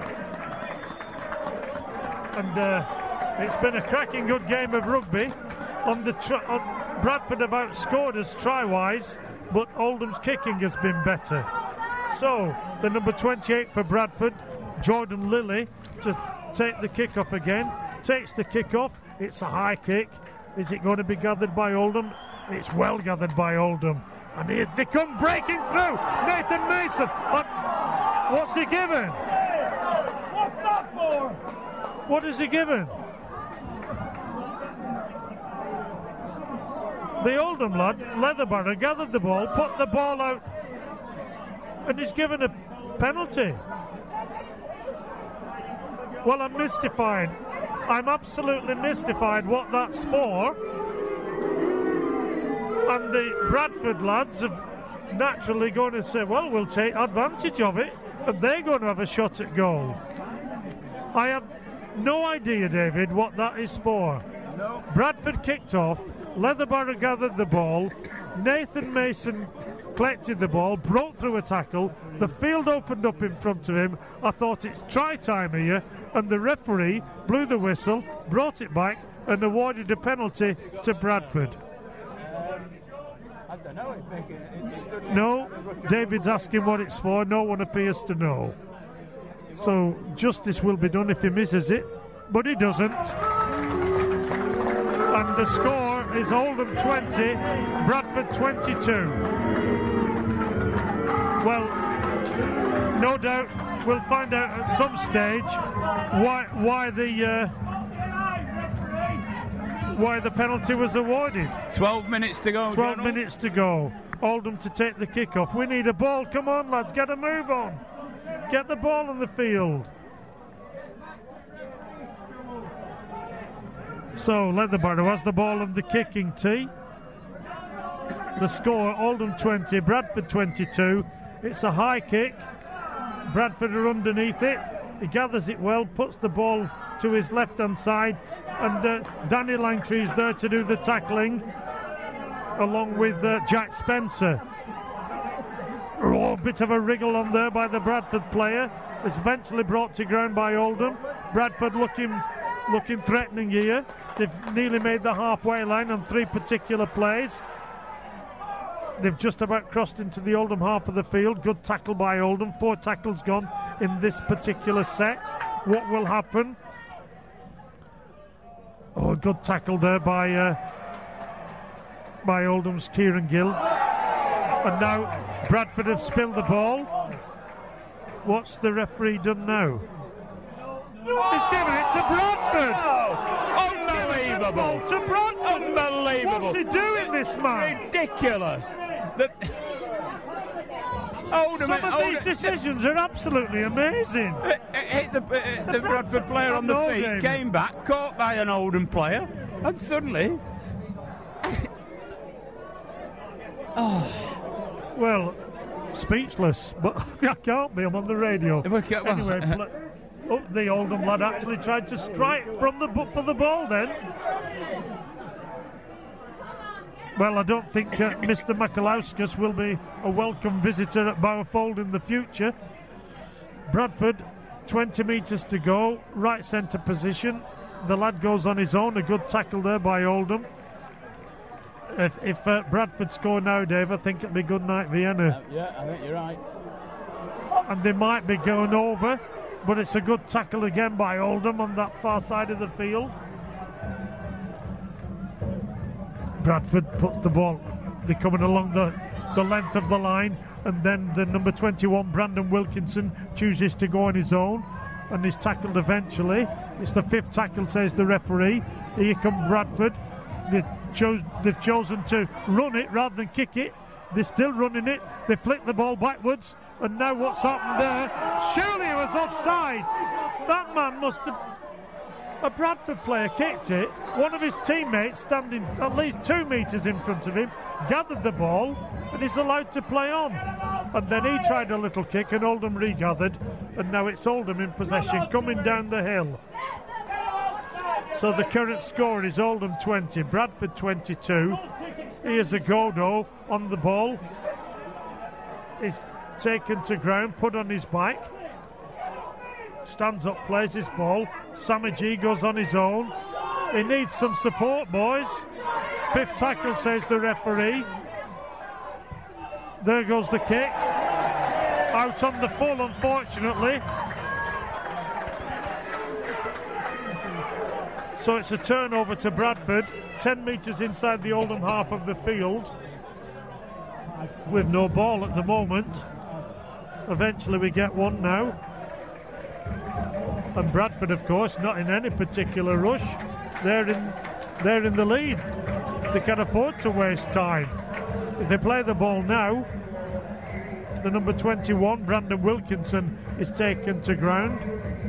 And uh, it's been a cracking good game of rugby. On the tr- on Bradford have outscored us try-wise, but Oldham's kicking has been better. So, the number twenty-eight for Bradford, Jordan Lilly, to take the kick-off again. Takes the kick-off. It's a high kick. Is it going to be gathered by Oldham? It's well gathered by Oldham. And here they come breaking through. Nathan Mason. Uh, what's he given? What's that for? What is he given? The Oldham lad, Leatherbarrow, gathered the ball, put the ball out, and he's given a penalty. Well, I'm mystified. I'm absolutely mystified what that's for. And the Bradford lads are naturally going to say, well, we'll take advantage of it, and they're going to have a shot at goal. I have no idea, David, what that is for. No. Bradford kicked off, Leatherbarrow gathered the ball, Nathan Mason collected the ball, broke through a tackle, the field opened up in front of him. I thought it's try time here, and the referee blew the whistle, brought it back, and awarded a penalty to Bradford. I don't know. I think it, it, it No, David's asking what it's for. No one appears to know. So justice will be done if he misses it, but he doesn't. And the score is Oldham twenty, Bradford twenty-two. Well, no doubt we'll find out at some stage why why the uh, why the penalty was awarded. Twelve minutes to go. Twelve General. minutes to go. Oldham to take the kick-off. We need a ball. Come on, lads, get a move on. Get the ball on the field. So Leatherbarrow has the ball on the kicking tee. The score, Oldham twenty, Bradford twenty-two. It's a high kick. Bradford are underneath it. He gathers it well, puts the ball to his left-hand side, and uh, Danny Langtry is there to do the tackling, along with uh, Jack Spencer. Oh, a bit of a wriggle on there by the Bradford player. It's eventually brought to ground by Oldham. Bradford looking looking threatening here. They've nearly made the halfway line on three particular plays. They've just about crossed into the Oldham half of the field. Good tackle by Oldham. Four tackles gone in this particular set. What will happen? Oh, a good tackle there by uh, by Oldham's Kieran Gill. And now Bradford have spilled the ball. What's the referee done now? He's given it to Bradford. Oh, unbelievable! To Bradford. Unbelievable! What's he doing, this man? Ridiculous! The... Oldham, Some of Oldham, these decisions are absolutely amazing. It, it hit the, uh, the Bradford player on the No feet, game. came back, caught by an Oldham player, and suddenly. oh. Well, speechless, but I can't be. I'm on the radio. We can't- well, Anyway, pl- oh, the Oldham lad actually tried to strike from the bu- for the ball then. Well, I don't think uh, Mister Makalauskas will be a welcome visitor at Bowerfold in the future. Bradford, twenty metres to go, right centre position. The lad goes on his own. A good tackle there by Oldham. If, if uh, Bradford score now, Dave, I think it'll be good night Vienna. Uh, yeah, I think you're right. And they might be going over, but it's a good tackle again by Oldham on that far side of the field. Bradford puts the ball, they're coming along the, the length of the line, and then the number twenty-one, Brandon Wilkinson, chooses to go on his own and is tackled eventually. It's the fifth tackle, says the referee. Here come Bradford. They chose, they've chosen to run it rather than kick it. They're still running it. They flick the ball backwards, and now what's happened there? Surely it was offside. That man must have... A Bradford player kicked it. One of his teammates, standing at least two metres in front of him, gathered the ball and is allowed to play on. and then he tried a little kick and Oldham regathered, and now it's Oldham in possession coming down the hill. So the current score is Oldham twenty, Bradford twenty-two. Here's a Godo on the ball. He's taken to ground, put on his back. Stands up, plays his ball. Sammy G goes on his own. He needs some support, boys. Fifth tackle, says the referee. There goes the kick. Out on the full, unfortunately. So it's a turnover to Bradford, ten metres inside the Oldham half of the field, with no ball at the moment. Eventually we get one now. And Bradford, of course, not in any particular rush. They're in, they're in the lead. They can afford to waste time. If they play the ball now, the number twenty-one, Brandon Wilkinson, is taken to ground.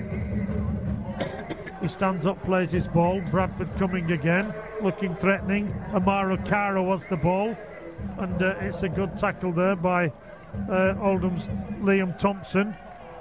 He stands up, plays his ball. Bradford coming again, looking threatening. Amaro Caro has the ball, and uh, it's a good tackle there by uh, Oldham's Liam Thompson.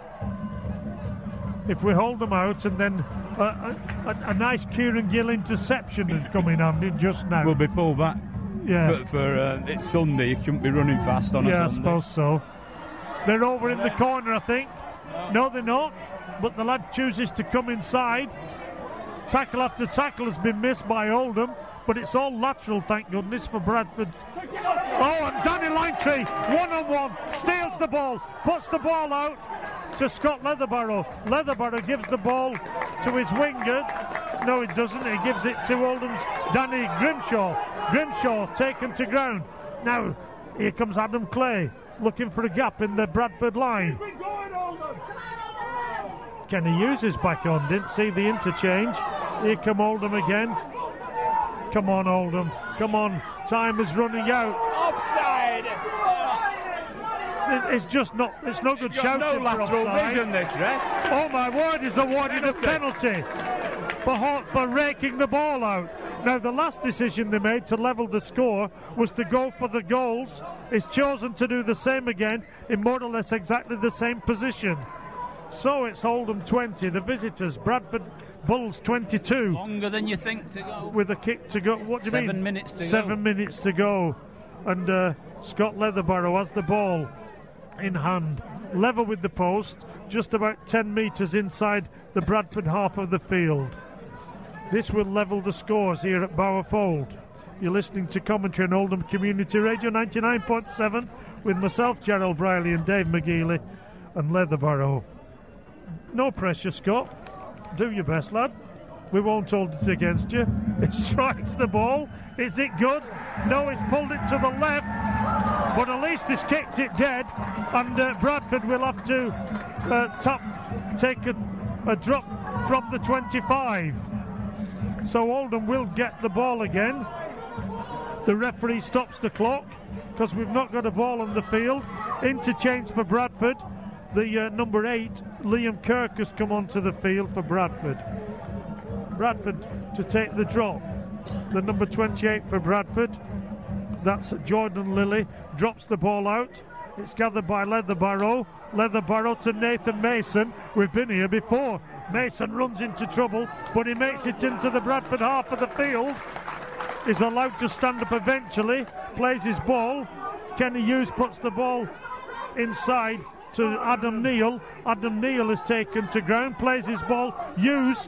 If we hold them out, and then uh, a, a nice Kieran Gill interception is coming on just now. Will be pulled back. Yeah. For, for uh, it's Sunday, you shouldn't be running fast on yeah, a Sunday. Yeah, I suppose so. They're over in the corner, I think. No, they're not. But the lad chooses to come inside. Tackle after tackle has been missed by Oldham, but it's all lateral, thank goodness, for Bradford. Oh, and Danny Linetree, one-on-one, steals the ball, puts the ball out to Scott Leatherbarrow. Leatherbarrow gives the ball to his winger. No, he doesn't. He gives it to Oldham's Danny Grimshaw. Grimshaw taken to ground. Now, here comes Adam Clay, looking for a gap in the Bradford line. Kenny Hughes is back on, didn't see the interchange. Here come Oldham again. Come on, Oldham. Come on. Time is running out. Offside! It, it's just not, it's no good shouting no for lateral offside. vision, this ref. Oh my word, he's awarded a penalty for, for raking the ball out. Now, the last decision they made to level the score was to go for the goals. He's chosen to do the same again in more or less exactly the same position. So it's Oldham twenty, the visitors, Bradford Bulls twenty-two. Longer than you think to go. With a kick to go. What do you Seven mean? minutes to Seven go. minutes to go. And uh, Scott Leatherbarrow has the ball in hand. Level with the post, just about ten metres inside the Bradford half of the field. This will level the scores here at Bowerfold. You're listening to commentary on Oldham Community Radio ninety-nine point seven with myself, Gerald Briley, and Dave McGeely and Leatherbarrow. No pressure, Scott. Do your best, lad. We won't hold it against you. It strikes the ball. Is it good? No, it's pulled it to the left. But at least he's kicked it dead. And uh, Bradford will have to uh, top, take a, a drop from the twenty-five. So Oldham will get the ball again. The referee stops the clock because we've not got a ball on the field. Interchange for Bradford. The uh, number eight, Liam Kirk, has come onto the field for Bradford. Bradford to take the drop. The number twenty-eight for Bradford, that's Jordan Lilly, drops the ball out. It's gathered by Leatherbarrow. Leatherbarrow to Nathan Mason. We've been here before. Mason runs into trouble, but he makes it into the Bradford half of the field. Is allowed to stand up eventually, plays his ball. Kenny Hughes puts the ball inside to Adam Neal. Adam Neal is taken to ground, plays his ball. Hughes,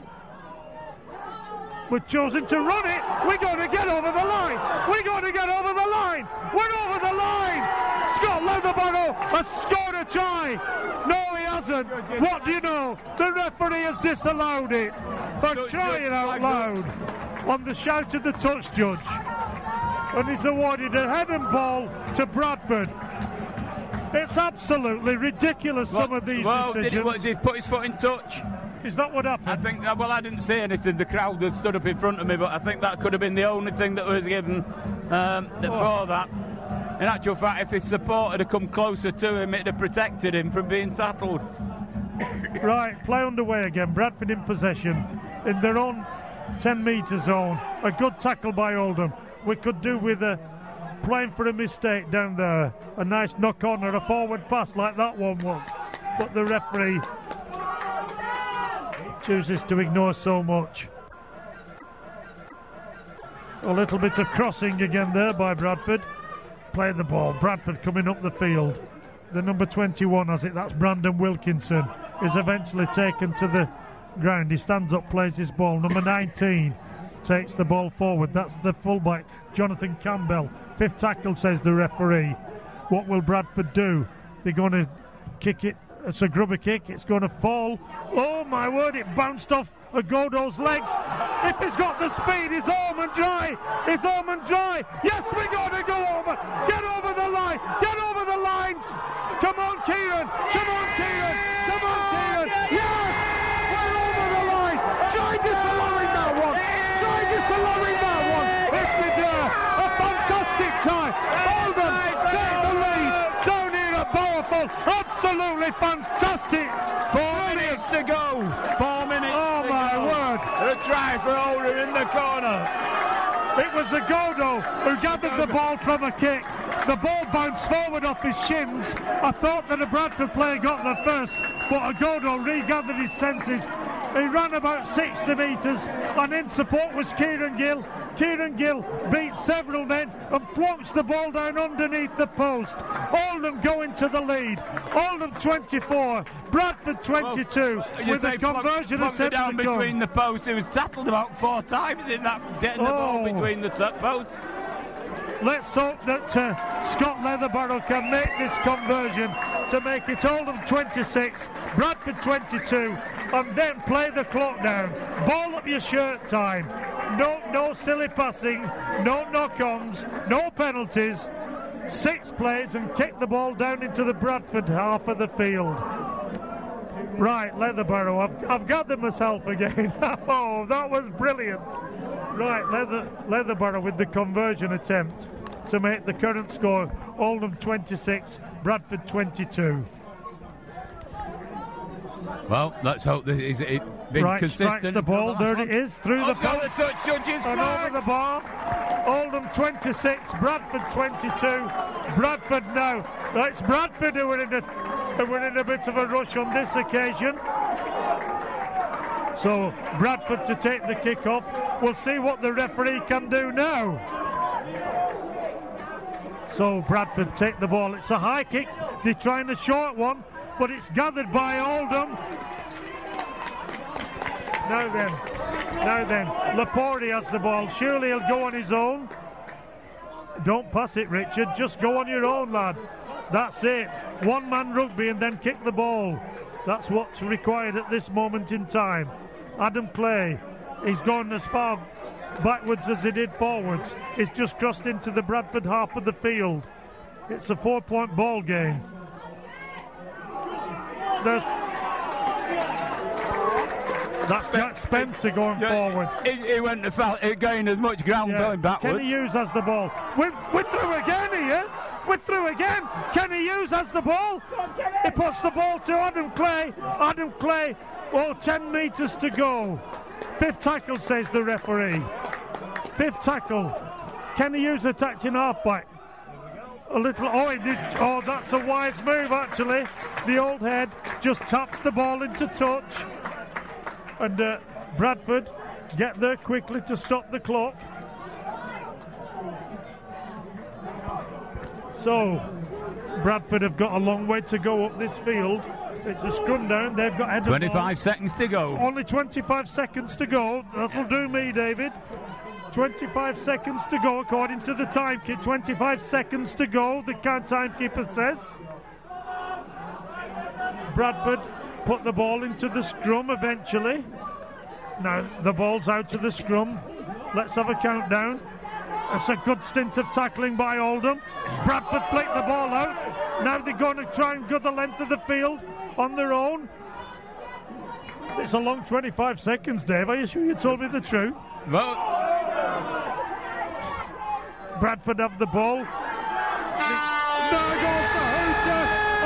we've chosen to run it. We're going to get over the line. We're going to get over the line. We're over the line. Scott Leatherbarrow has scored a try. No, he hasn't. What do you know? The referee has disallowed it for crying out loud on the shout of the touch judge. And he's awarded a head and ball to Bradford. It's absolutely ridiculous, well, some of these well, decisions. Did he, what, did he put his foot in touch? Is that what happened? I think, well, I didn't say anything. The crowd had stood up in front of me, but I think that could have been the only thing that was given um, oh. for that. In actual fact, if his support had come closer to him, it'd have protected him from being tackled. Right, play underway again. Bradford in possession in their own ten metre zone. A good tackle by Oldham. We could do with a playing for a mistake down there. A nice knock on or a forward pass like that one was. But the referee chooses to ignore so much. A little bit of crossing again there by Bradford. Playing the ball. Bradford coming up the field. The number twenty-one has it. That's Brandon Wilkinson. Is eventually taken to the ground. He stands up, plays his ball. Number nineteen takes the ball forward. That's the fullback, Jonathan Campbell. Fifth tackle, says the referee. What will Bradford do? They're going to kick it. It's a grubber kick. It's going to fall. Oh my word, it bounced off Agodo's legs. If he's got the speed, is Ormond dry? Is Ormond dry? Yes, we're going to go over. Get over the line. Get over the lines. Come on, Kieran. Come on, Kieran. Come on, Kieran. Yes! We're over the line. Try disallowing that one. Try disallowing that one. If we dare. A fantastic try. Oldham take the lead. Down here at Powerful. Absolutely fantastic. Four minutes to go. Four minutes. Oh my word. A try for Oldham in the corner. It was Agodo who gathered the ball from a kick. The ball bounced forward off his shins. I thought that a Bradford player got there first, but Agodo regathered his senses. He ran about sixty metres, and in support was Kieran Gill. Kieran Gill beat several men and plonks the ball down underneath the post. Oldham going to the lead. Oldham twenty-four, Bradford twenty-two, well, with a conversion plonk, attempt down to between come. the posts. He was tackled about four times in that, getting the oh. ball between the top posts. Let's hope that uh, Scott Leatherborough can make this conversion to make it Oldham twenty-six, Bradford twenty-two, and then play the clock down. Ball up your shirt time. No, no silly passing, no knock-ons, no penalties. Six plays and kick the ball down into the Bradford half of the field. Right, Leatherborough, I've, I've gathered myself again. Oh, that was brilliant. Right, Leather, Leatherborough with the conversion attempt to make the current score Oldham twenty-six, Bradford twenty-two. Well, let's hope that it's it been right, consistent. Strikes the ball, the there one. it is, through oh, the God, post the touch, judges and flag. over the bar. Oldham twenty-six, Bradford twenty-two. Bradford now. It's Bradford who are in a, who are in a bit of a rush on this occasion. So Bradford to take the kick-off. We'll see what the referee can do now. So Bradford take the ball. It's a high kick. They're trying a short one, but it's gathered by Oldham. Now then, now then, Laporte has the ball. Surely he'll go on his own. Don't pass it, Richard. Just go on your own, lad. That's it. One-man rugby and then kick the ball. That's what's required at this moment in time. Adam Clay, he's gone as far backwards as he did forwards. He's just crossed into the Bradford half of the field. It's a four-point ball game. There's That's Jack Spencer going yeah, forward. He, he went to foul, he gained as much ground yeah. going backwards. Kenny Hughes has the ball. We're, we're through again here. We're through again. Kenny Hughes has the ball. He puts the ball to Adam Clay. Adam Clay, oh, ten metres to go. Fifth tackle, says the referee. Fifth tackle. Kenny Hughes attacked in halfback. A little, oh, he did, oh, that's a wise move, actually. The old head just taps the ball into touch. And uh, Bradford get there quickly to stop the clock. So, Bradford have got a long way to go up this field. It's a scrum down. They've got head twenty-five seconds to go. Only twenty-five seconds to go. That'll do me, David. twenty-five seconds to go, according to the timekeeper. twenty-five seconds to go, the timekeeper says. Bradford put the ball into the scrum eventually. Now the ball's out to the scrum. Let's have a countdown. It's a good stint of tackling by Oldham. Bradford flicked the ball out. Now they're going to try and go the length of the field on their own. It's a long twenty-five seconds, Dave. Are you sure you told me the truth? Well, Bradford have the ball. There goes the hooter.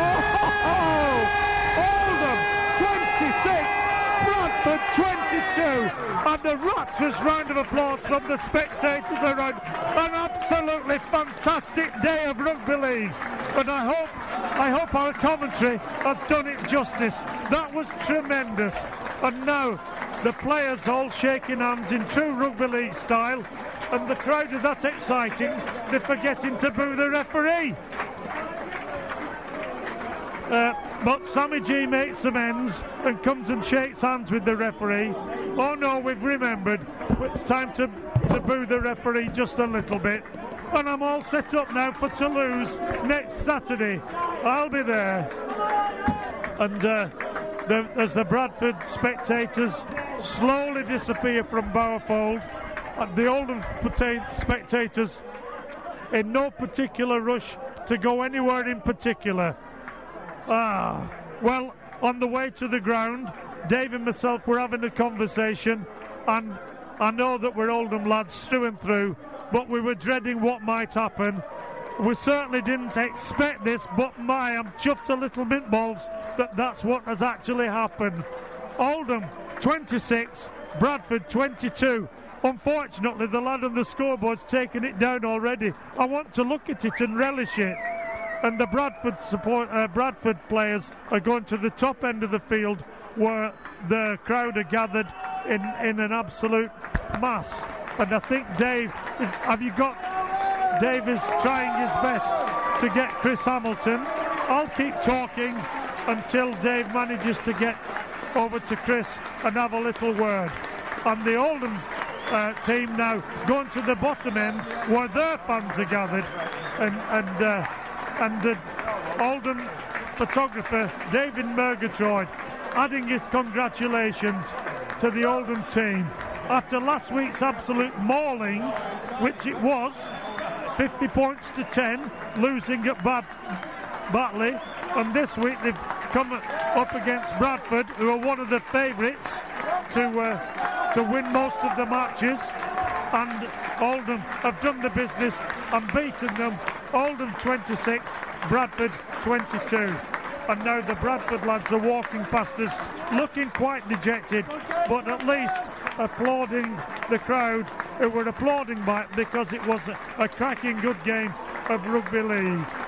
Oh! Oldham twenty-six, Bradford twenty-two. And a rapturous round of applause from the spectators around. An absolutely fantastic day of rugby league, and I hope I hope our commentary has done it justice. That was tremendous, and now the players all shaking hands in true rugby league style, and the crowd are that exciting they're forgetting to boo the referee. Uh, but Sammy G makes amends and comes and shakes hands with the referee. Oh no, we've remembered. It's time to, to boo the referee just a little bit. And I'm all set up now for Toulouse next Saturday. I'll be there. And uh, the, as the Bradford spectators slowly disappear from Bowerfold, uh, the Oldham spectators in no particular rush to go anywhere in particular. Ah, well, on the way to the ground, Dave and myself were having a conversation, and I know that we're Oldham lads through and through, but we were dreading what might happen. We certainly didn't expect this, but my, I'm chuffed a little bit balls that that's what has actually happened. Oldham twenty-six, Bradford twenty-two. Unfortunately, the lad on the scoreboard's taken it down already. I want to look at it and relish it. And the Bradford support, uh, Bradford players are going to the top end of the field where the crowd are gathered in, in an absolute mass. And I think Dave, have you got, Dave is trying his best to get Chris Hamilton. I'll keep talking until Dave manages to get over to Chris and have a little word. And the Oldham uh, team now going to the bottom end where their fans are gathered. And, and uh, And the Oldham photographer, David Murgatroyd, adding his congratulations to the Oldham team. After last week's absolute mauling, which it was, fifty points to ten, losing at Bad Batley, and this week they've come up against Bradford, who are one of the favourites to, uh, to win most of the matches. And Oldham have done the business and beaten them. Oldham twenty-six, Bradford twenty-two. And now the Bradford lads are walking past us, looking quite dejected, but at least applauding the crowd who were applauding back because it was a, a cracking good game of rugby league.